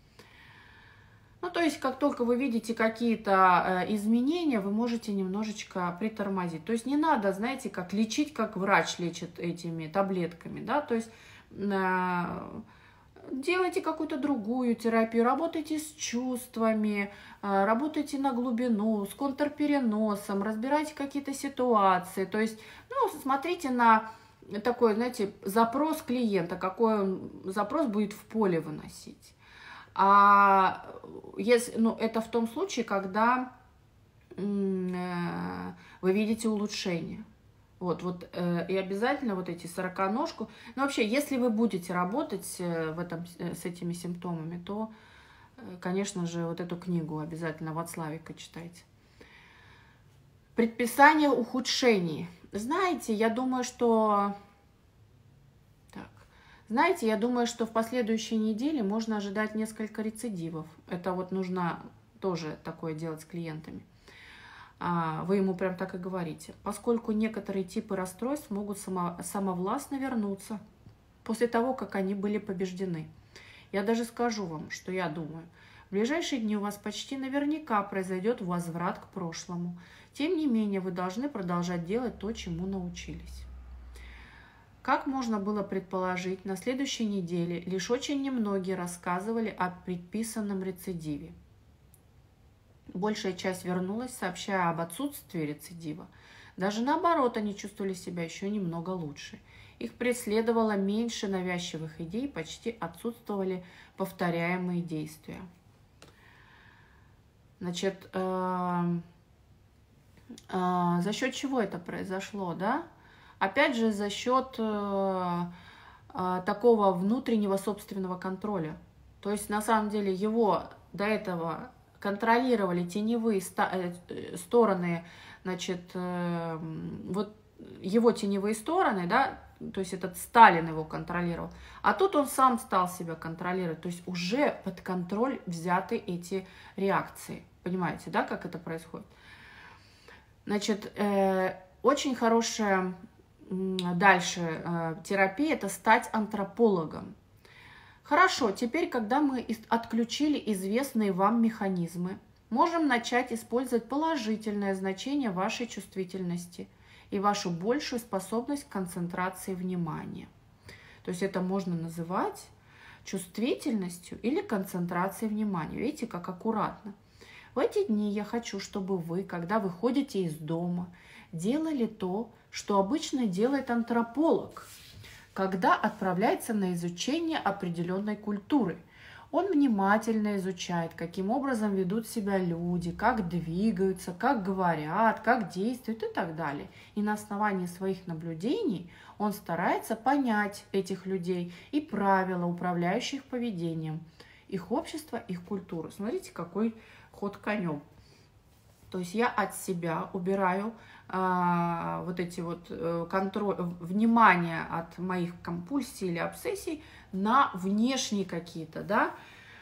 Speaker 1: Ну, то есть, как только вы видите какие-то э, изменения, вы можете немножечко притормозить. То есть, не надо, знаете, как лечить, как врач лечит этими таблетками, да, то есть, э, делайте какую-то другую терапию, работайте с чувствами, э, работайте на глубину, с контрпереносом, разбирайте какие-то ситуации, то есть, ну, смотрите на такой, знаете, запрос клиента, какой он запрос будет в поле выносить. А если, ну, это в том случае, когда э, вы видите улучшение. Вот, вот, э, и обязательно вот эти сороконожку. Ну, вообще, если вы будете работать в этом, с этими симптомами, то конечно же, вот эту книгу обязательно Вацлавика читайте. Предписание ухудшений. Знаете, я думаю, что... Так. Знаете, я думаю, что в последующей неделе можно ожидать несколько рецидивов. Это вот нужно тоже такое делать с клиентами. Вы ему прям так и говорите. Поскольку некоторые типы расстройств могут само, самовластно вернуться после того, как они были побеждены. Я даже скажу вам, что я думаю. В ближайшие дни у вас почти наверняка произойдет возврат к прошлому. Тем не менее, вы должны продолжать делать то, чему научились. Как можно было предположить, на следующей неделе лишь очень немногие рассказывали о предписанном рецидиве. Большая часть вернулась, сообщая об отсутствии рецидива. Даже наоборот, они чувствовали себя еще немного лучше. Их преследовало меньше навязчивых идей, почти отсутствовали повторяемые действия. Значит, э, э, за счет чего это произошло, да? Опять же, за счет э, э, такого внутреннего собственного контроля. То есть, на самом деле, его до этого контролировали теневые стороны, значит, э, вот его теневые стороны, да, то есть этот Сталин его контролировал, а тут он сам стал себя контролировать, то есть уже под контроль взяты эти реакции, понимаете, да, как это происходит? Значит, э, очень хорошая дальше э, терапия – это стать антропологом. Хорошо, теперь, когда мы отключили известные вам механизмы, можем начать использовать положительное значение вашей чувствительности и вашу большую способность к концентрации внимания. То есть это можно называть чувствительностью или концентрацией внимания. Видите, как аккуратно. В эти дни я хочу, чтобы вы, когда выходите из дома, делали то, что обычно делает антрополог, когда отправляется на изучение определенной культуры. Он внимательно изучает, каким образом ведут себя люди, как двигаются, как говорят, как действуют и так далее. И на основании своих наблюдений он старается понять этих людей и правила, управляющие их поведением, их общество, их культуру. Смотрите, какой ход конем. То есть я от себя убираю а, вот эти вот э, контроль, внимание от моих компульсий или обсессий на внешние какие-то, да,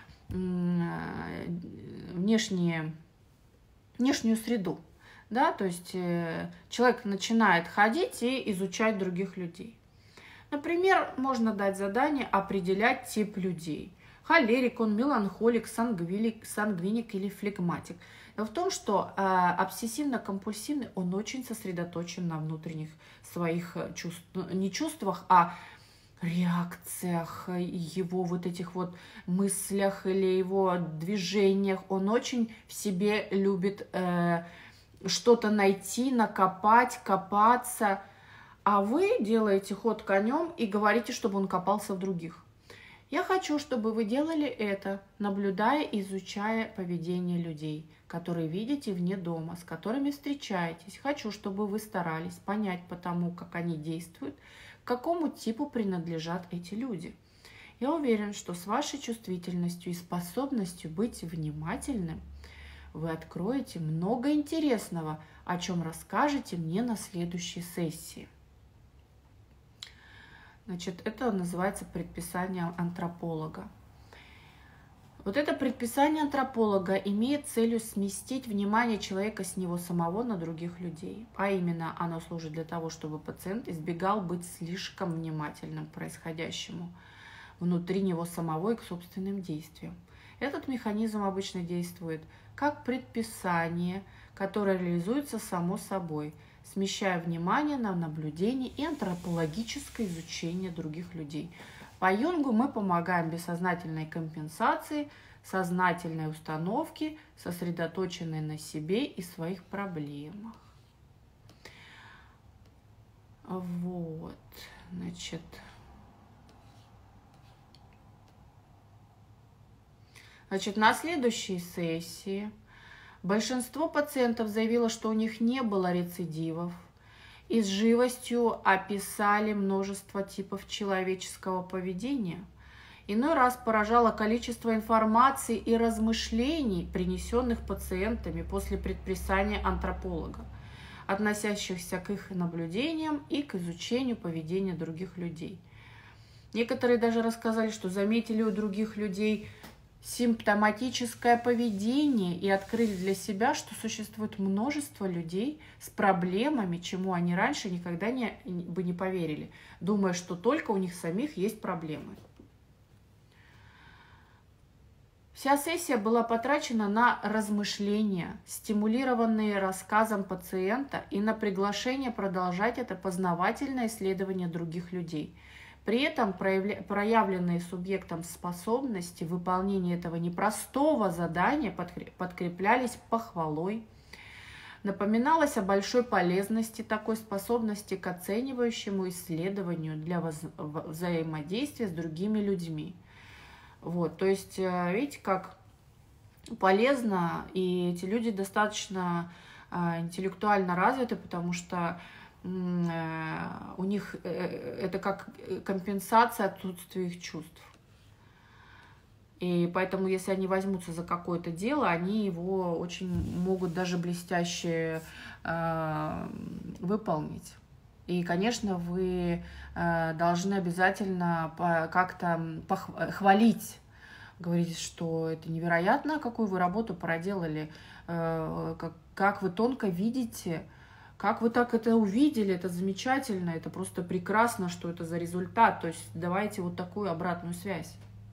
Speaker 1: внешние, внешнюю среду, да, то есть э, человек начинает ходить и изучать других людей. Например, можно дать задание определять тип людей. Холерик, он меланхолик, сангвиник, сангвиник или флегматик. Но в том, что э, обсессивно-компульсивный, он очень сосредоточен на внутренних своих чувств, не чувствах, а реакциях, его вот этих вот мыслях или его движениях. Он очень в себе любит э, что-то найти, накопать, копаться. А вы делаете ход конем и говорите, чтобы он копался в других. Я хочу, чтобы вы делали это, наблюдая и изучая поведение людей, которые видите вне дома, с которыми встречаетесь. Хочу, чтобы вы старались понять по тому, как они действуют, к какому типу принадлежат эти люди. Я уверен, что с вашей чувствительностью и способностью быть внимательным вы откроете много интересного, о чем расскажете мне на следующей сессии. Значит, это называется предписание антрополога. Вот это предписание антрополога имеет целью сместить внимание человека с него самого на других людей. А именно, оно служит для того, чтобы пациент избегал быть слишком внимательным к происходящему внутри него самого и к собственным действиям. Этот механизм обычно действует как предписание, которое реализуется само собой, смещая внимание на наблюдение и антропологическое изучение других людей. По Юнгу мы помогаем бессознательной компенсации, сознательной установке, сосредоточенной на себе и своих проблемах. Вот, значит... Значит, на следующей сессии большинство пациентов заявило, что у них не было рецидивов, и с живостью описали множество типов человеческого поведения. Иной раз поражало количество информации и размышлений, принесенных пациентами после предписания антрополога, относящихся к их наблюдениям и к изучению поведения других людей. Некоторые даже рассказали, что заметили у других людей симптоматическое поведение и открыли для себя, что существует множество людей с проблемами, чему они раньше никогда не, бы не поверили, думая, что только у них самих есть проблемы. Вся сессия была потрачена на размышления, стимулированные рассказом пациента, и на приглашение продолжать это познавательное исследование других людей. При этом проявленные субъектом способности выполнения этого непростого задания подкреплялись похвалой. Напоминалось о большой полезности такой способности к оценивающему исследованию для взаимодействия с другими людьми. Вот, то есть, видите, как полезно, и эти люди достаточно интеллектуально развиты, потому что у них это как компенсация отсутствия их чувств. И поэтому, если они возьмутся за какое-то дело, они его очень могут даже блестяще э, выполнить. И, конечно, вы э, должны обязательно как-то хвалить, говорить, что это невероятно, какую вы работу проделали, э, как, как вы тонко видите. Как вы так это увидели, это замечательно, это просто прекрасно, что это за результат. То есть давайте вот такую обратную связь.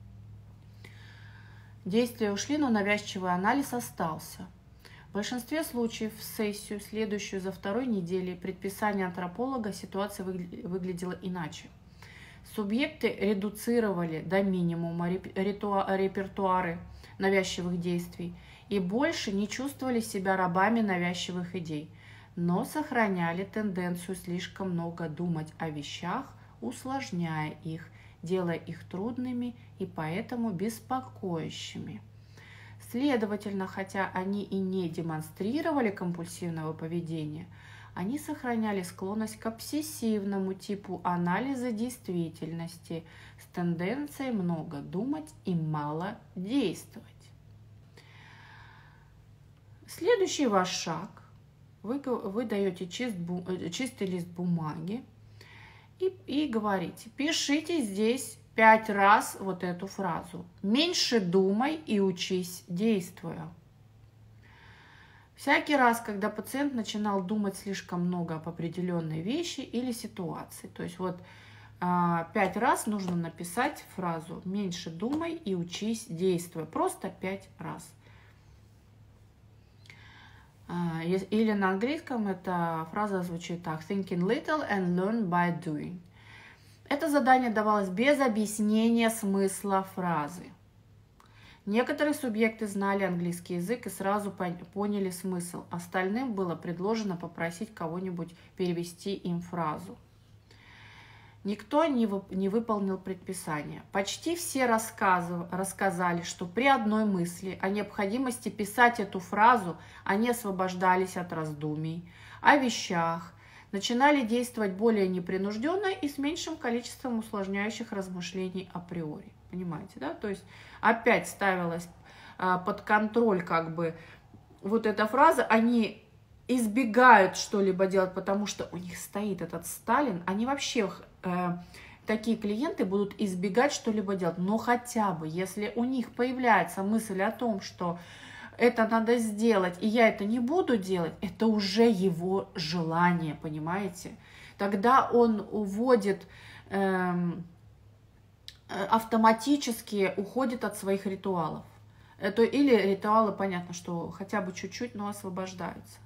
Speaker 1: Действия ушли, но навязчивый анализ остался. В большинстве случаев в сессию, следующую за второй неделей предписания антрополога, ситуация выглядела иначе. Субъекты редуцировали до минимума репертуары навязчивых действий и больше не чувствовали себя рабами навязчивых идей, но сохраняли тенденцию слишком много думать о вещах, усложняя их, делая их трудными и поэтому беспокоящими. Следовательно, хотя они и не демонстрировали компульсивного поведения, они сохраняли склонность к обсессивному типу анализа действительности с тенденцией много думать и мало действовать. Следующий ваш шаг. Вы, вы даете чист, чистый лист бумаги и, и говорите, пишите здесь пять раз вот эту фразу. Меньше думай и учись, действуя. Всякий раз, когда пациент начинал думать слишком много об определенной вещи или ситуации. То есть вот пять раз нужно написать фразу «меньше думай и учись, действуя». Просто пять раз. Или на английском эта фраза звучит так: thinking little and learn by doing. Это задание давалось без объяснения смысла фразы. Некоторые субъекты знали английский язык и сразу поняли смысл. Остальным было предложено попросить кого-нибудь перевести им фразу. Никто не, вып не выполнил предписание. Почти все рассказали, что при одной мысли о необходимости писать эту фразу они освобождались от раздумий о вещах, начинали действовать более непринужденно и с меньшим количеством усложняющих размышлений априори. Понимаете, да? То есть опять ставилась а, под контроль как бы вот эта фраза. Они избегают что-либо делать, потому что у них стоит этот Сталин. Они вообще... такие клиенты будут избегать что-либо делать, но хотя бы, если у них появляется мысль о том, что это надо сделать, и я это не буду делать, это уже его желание, понимаете? Тогда он уводит, эм, автоматически уходит от своих ритуалов. Это, или ритуалы, понятно, что хотя бы чуть-чуть, но освобождаются.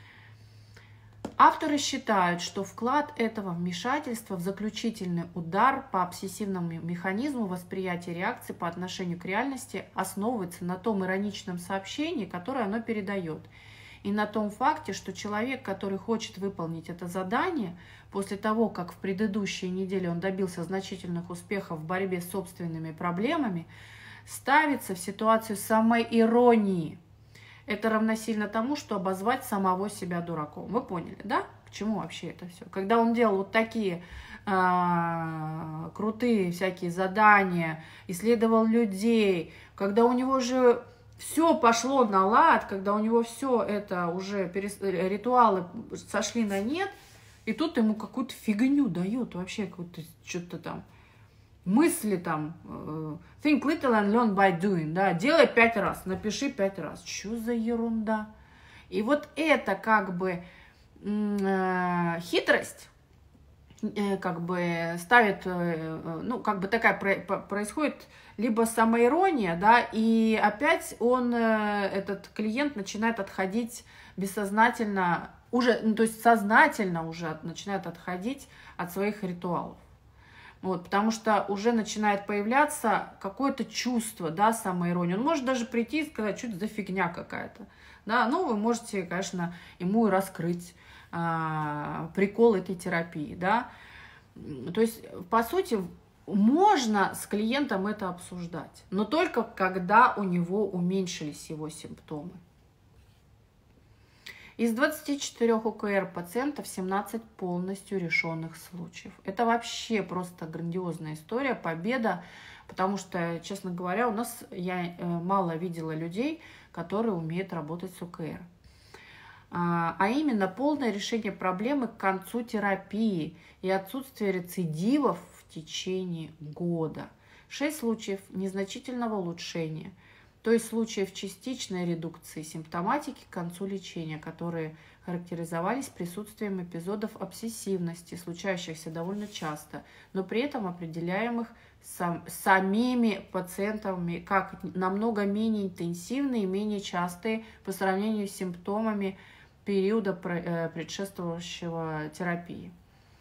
Speaker 1: Авторы считают, что вклад этого вмешательства в заключительный удар по обсессивному механизму восприятия реакции по отношению к реальности основывается на том ироничном сообщении, которое оно передает, и на том факте, что человек, который хочет выполнить это задание, после того, как в предыдущей неделе он добился значительных успехов в борьбе с собственными проблемами, ставится в ситуацию самоиронии. Это равносильно тому, что обозвать самого себя дураком. Вы поняли, да? К чему вообще это все? Когда он делал вот такие а, крутые всякие задания, исследовал людей, когда у него же все пошло на лад, когда у него все это уже перес... ритуалы сошли на нет, и тут ему какую-то фигню дают, вообще какую-то что-то там, мысли там, think little and learn by doing, да, делай пять раз, напиши пять раз. Что за ерунда? И вот это как бы э, хитрость, э, как бы ставит, э, ну, как бы такая про, происходит либо самоирония, да, и опять он, э, этот клиент начинает отходить бессознательно, уже, ну, то есть сознательно уже начинает отходить от своих ритуалов. Вот, потому что уже начинает появляться какое-то чувство, да, самоиронии. Он может даже прийти и сказать, что это за фигня какая-то. Да, ну, вы можете, конечно, ему и раскрыть а, прикол этой терапии, да. То есть, по сути, можно с клиентом это обсуждать, но только когда у него уменьшились его симптомы. Из двадцати четырёх ОКР пациентов семнадцать полностью решенных случаев. Это вообще просто грандиозная история, победа, потому что, честно говоря, у нас я мало видела людей, которые умеют работать с ОКР. А именно полное решение проблемы к концу терапии и отсутствие рецидивов в течение года. шесть случаев незначительного улучшения. То есть случаев частичной редукции симптоматики к концу лечения, которые характеризовались присутствием эпизодов обсессивности, случающихся довольно часто, но при этом определяемых сам, самими пациентами как намного менее интенсивные и менее частые по сравнению с симптомами периода предшествующего терапии.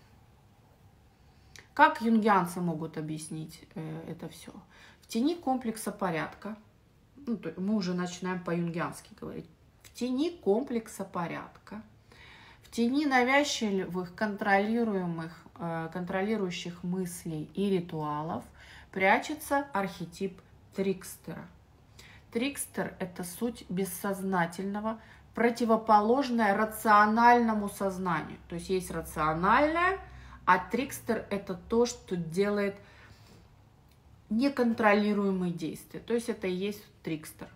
Speaker 1: Как юнгианцы могут объяснить это все? В тени комплекса порядка, ну, мы уже начинаем по-юнгиански говорить, в тени комплекса порядка, в тени навязчивых, контролируемых, контролирующих мыслей и ритуалов прячется архетип трикстера. Трикстер – это суть бессознательного, противоположная рациональному сознанию. То есть есть рациональное, а трикстер – это то, что делает неконтролируемые действия. То есть это и есть трикстер.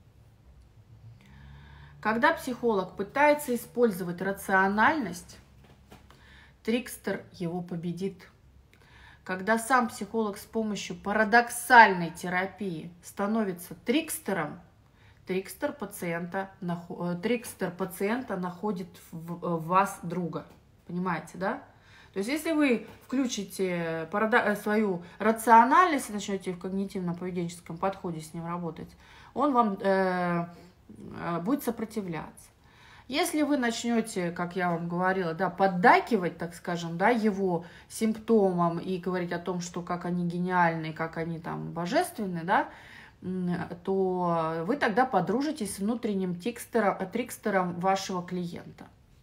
Speaker 1: Когда психолог пытается использовать рациональность, трикстер его победит. Когда сам психолог с помощью парадоксальной терапии становится трикстером, трикстер пациента, трикстер пациента находит в вас друга. Понимаете, да? То есть, если вы включите свою рациональность и начнете в когнитивно-поведенческом подходе с ним работать, он вам э, будет сопротивляться. Если вы начнете, как я вам говорила, да, поддакивать, так скажем, да, его симптомам и говорить о том, что как они гениальны, как они там божественны, да, то вы тогда подружитесь с внутренним трикстером, трикстером вашего клиента.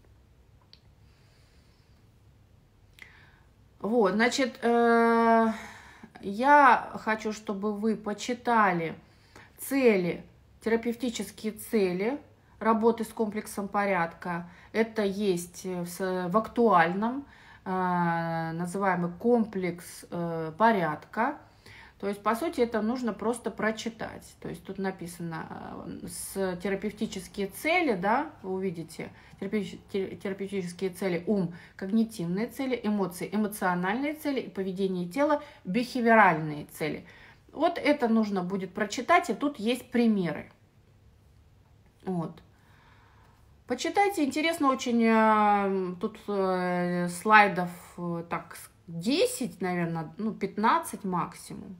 Speaker 1: Вот, значит, э, я хочу, чтобы вы почитали цели, терапевтические цели работы с комплексом порядка. Это есть в, в актуальном, э, называемый комплекс э, порядка. То есть, по сути, это нужно просто прочитать. То есть, тут написано с терапевтические цели, да, вы увидите, терапевтические цели ум, когнитивные цели, эмоции, эмоциональные цели, поведение тела, бихевиоральные цели. Вот это нужно будет прочитать, и тут есть примеры. Вот. Почитайте, интересно очень, тут слайдов так десять, наверное, ну пятнадцать максимум.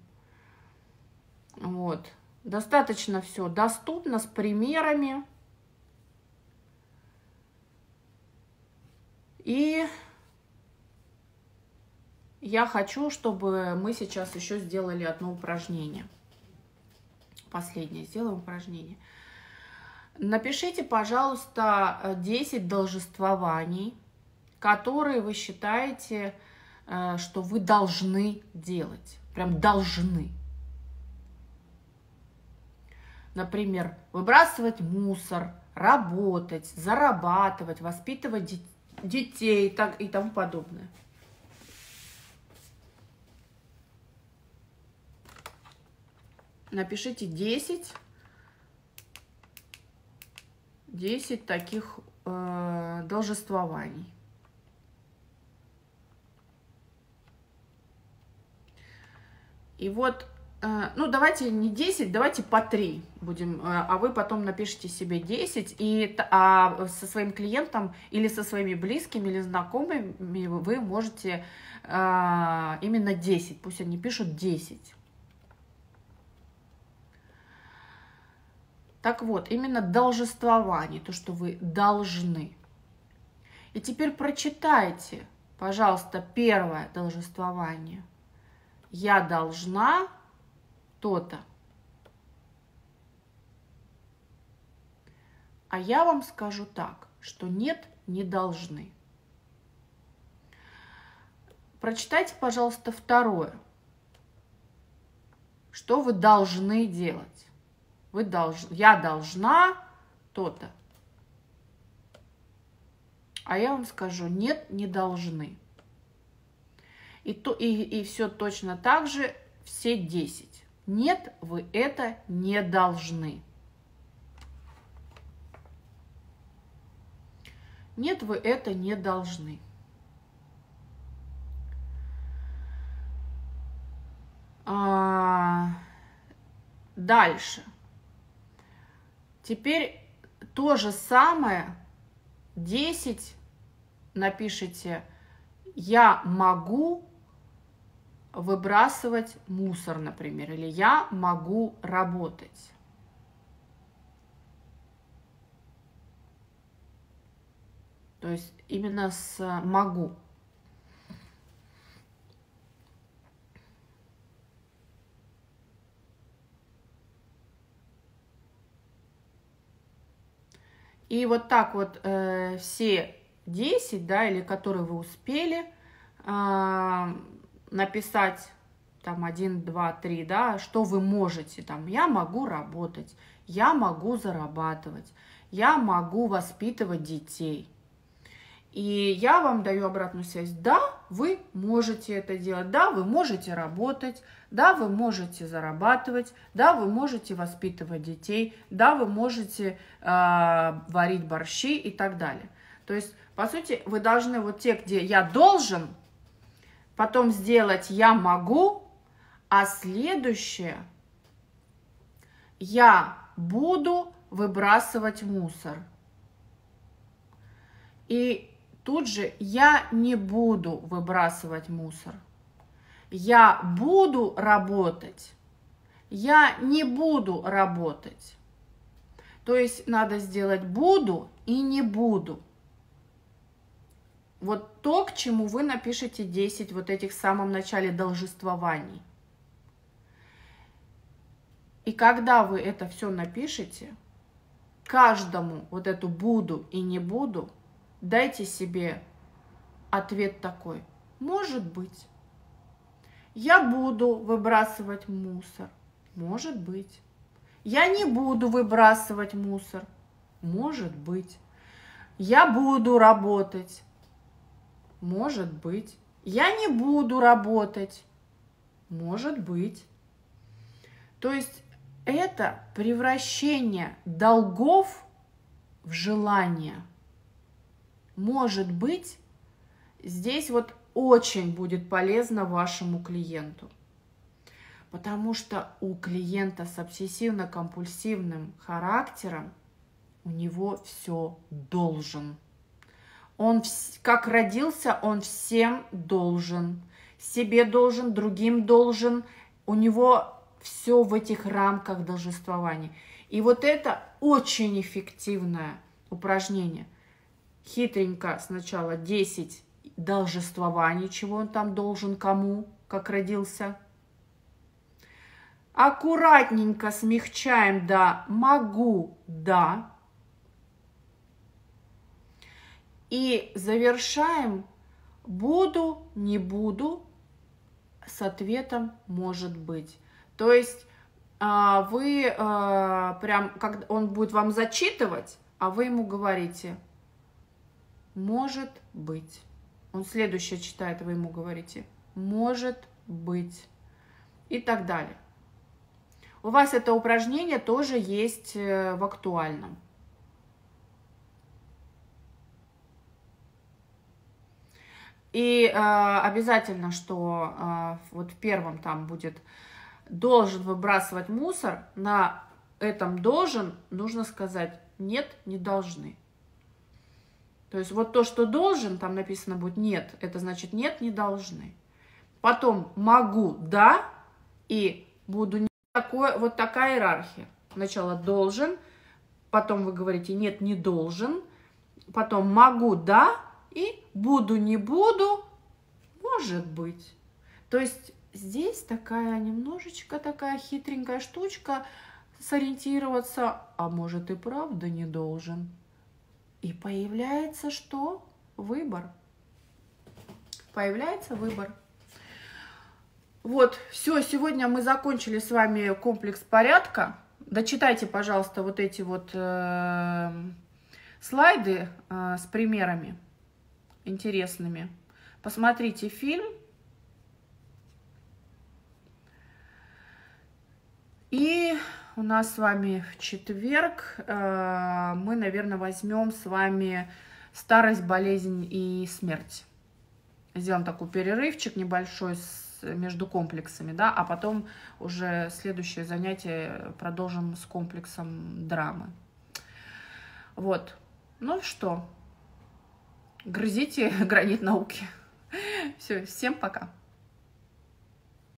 Speaker 1: Вот. Достаточно все доступно, с примерами. И я хочу, чтобы мы сейчас еще сделали одно упражнение. Последнее. Сделаем упражнение. Напишите, пожалуйста, десять должествований, которые вы считаете, что вы должны делать. Прям должны. Например, выбрасывать мусор, работать, зарабатывать, воспитывать детей так, и тому подобное. Напишите десять, десять таких э, должествований. И вот, э, ну давайте не десять, давайте по три будем, э, а вы потом напишите себе десять, и а со своим клиентом или со своими близкими или знакомыми вы можете э, именно десять, пусть они пишут десять. Так вот, именно должествование, то, что вы должны. И теперь прочитайте, пожалуйста, первое должествование. Я должна то-то. А я вам скажу так, что нет, не должны. Прочитайте, пожалуйста, второе. Что вы должны делать? Вы долж... Я должна то-то. А я вам скажу, нет, не должны. И, то, и, и все точно так же, все десять. Нет, вы это не должны. Нет, вы это не должны. А... Дальше. Теперь то же самое, десять, напишите, я могу выбрасывать мусор, например, или я могу работать. То есть именно с могу. И вот так вот э, все десять, да, или которые вы успели э, написать, там, один, два, три, да, что вы можете, там, я могу работать, я могу зарабатывать, я могу воспитывать детей. И я вам даю обратную связь, да, вы можете это делать, да, вы можете работать, да, вы можете зарабатывать, да, вы можете воспитывать детей, да, вы можете э, варить борщи и так далее. То есть, по сути, вы должны вот те, где я должен, потом сделать я могу, а следующее я буду выбрасывать мусор. И тут же я не буду выбрасывать мусор. Я буду работать. Я не буду работать. То есть надо сделать буду и не буду. Вот то, к чему вы напишите десять вот этих в самом начале должествований. И когда вы это все напишете, каждому вот эту буду и не буду, дайте себе ответ такой. Может быть. Я буду выбрасывать мусор. Может быть. Я не буду выбрасывать мусор. Может быть. Я буду работать. Может быть. Я не буду работать. Может быть. То есть это превращение долгов в желание. Может быть, здесь вот очень будет полезно вашему клиенту. Потому что у клиента с обсессивно-компульсивным характером у него все должен. Он как родился, он всем должен. Себе должен, другим должен. У него все в этих рамках должествования. И вот это очень эффективное упражнение. Хитренько сначала десять должествований, чего он там должен, кому, как родился. Аккуратненько смягчаем до могу, да. И завершаем буду, не буду с ответом может быть. То есть вы прям, как он будет вам зачитывать, а вы ему говорите может быть. Он следующее читает, вы ему говорите может быть и так далее. У вас это упражнение тоже есть в актуальном. И э, обязательно, что э, вот в первом там будет должен выбрасывать мусор, на этом должен нужно сказать нет, не должны. То есть вот то, что должен, там написано будет нет, это значит нет, не должны. Потом могу, да, и буду не такое, вот такая иерархия. Сначала должен, потом вы говорите нет, не должен, потом могу, да, и буду, не буду, может быть. То есть здесь такая немножечко такая хитренькая штучка, сориентироваться, а может и правда не должен. И появляется что? Выбор. Появляется выбор. Вот, все, сегодня мы закончили с вами комплекс порядка. Дочитайте, пожалуйста, вот эти вот э, слайды э, с примерами интересными. Посмотрите фильм. И у нас с вами в четверг э, мы, наверное, возьмем с вами старость, болезнь и смерть. Сделаем такой перерывчик небольшой с, между комплексами, да, а потом уже следующее занятие продолжим с комплексом драмы. Вот. Ну что, грызите гранит науки. Все, всем пока.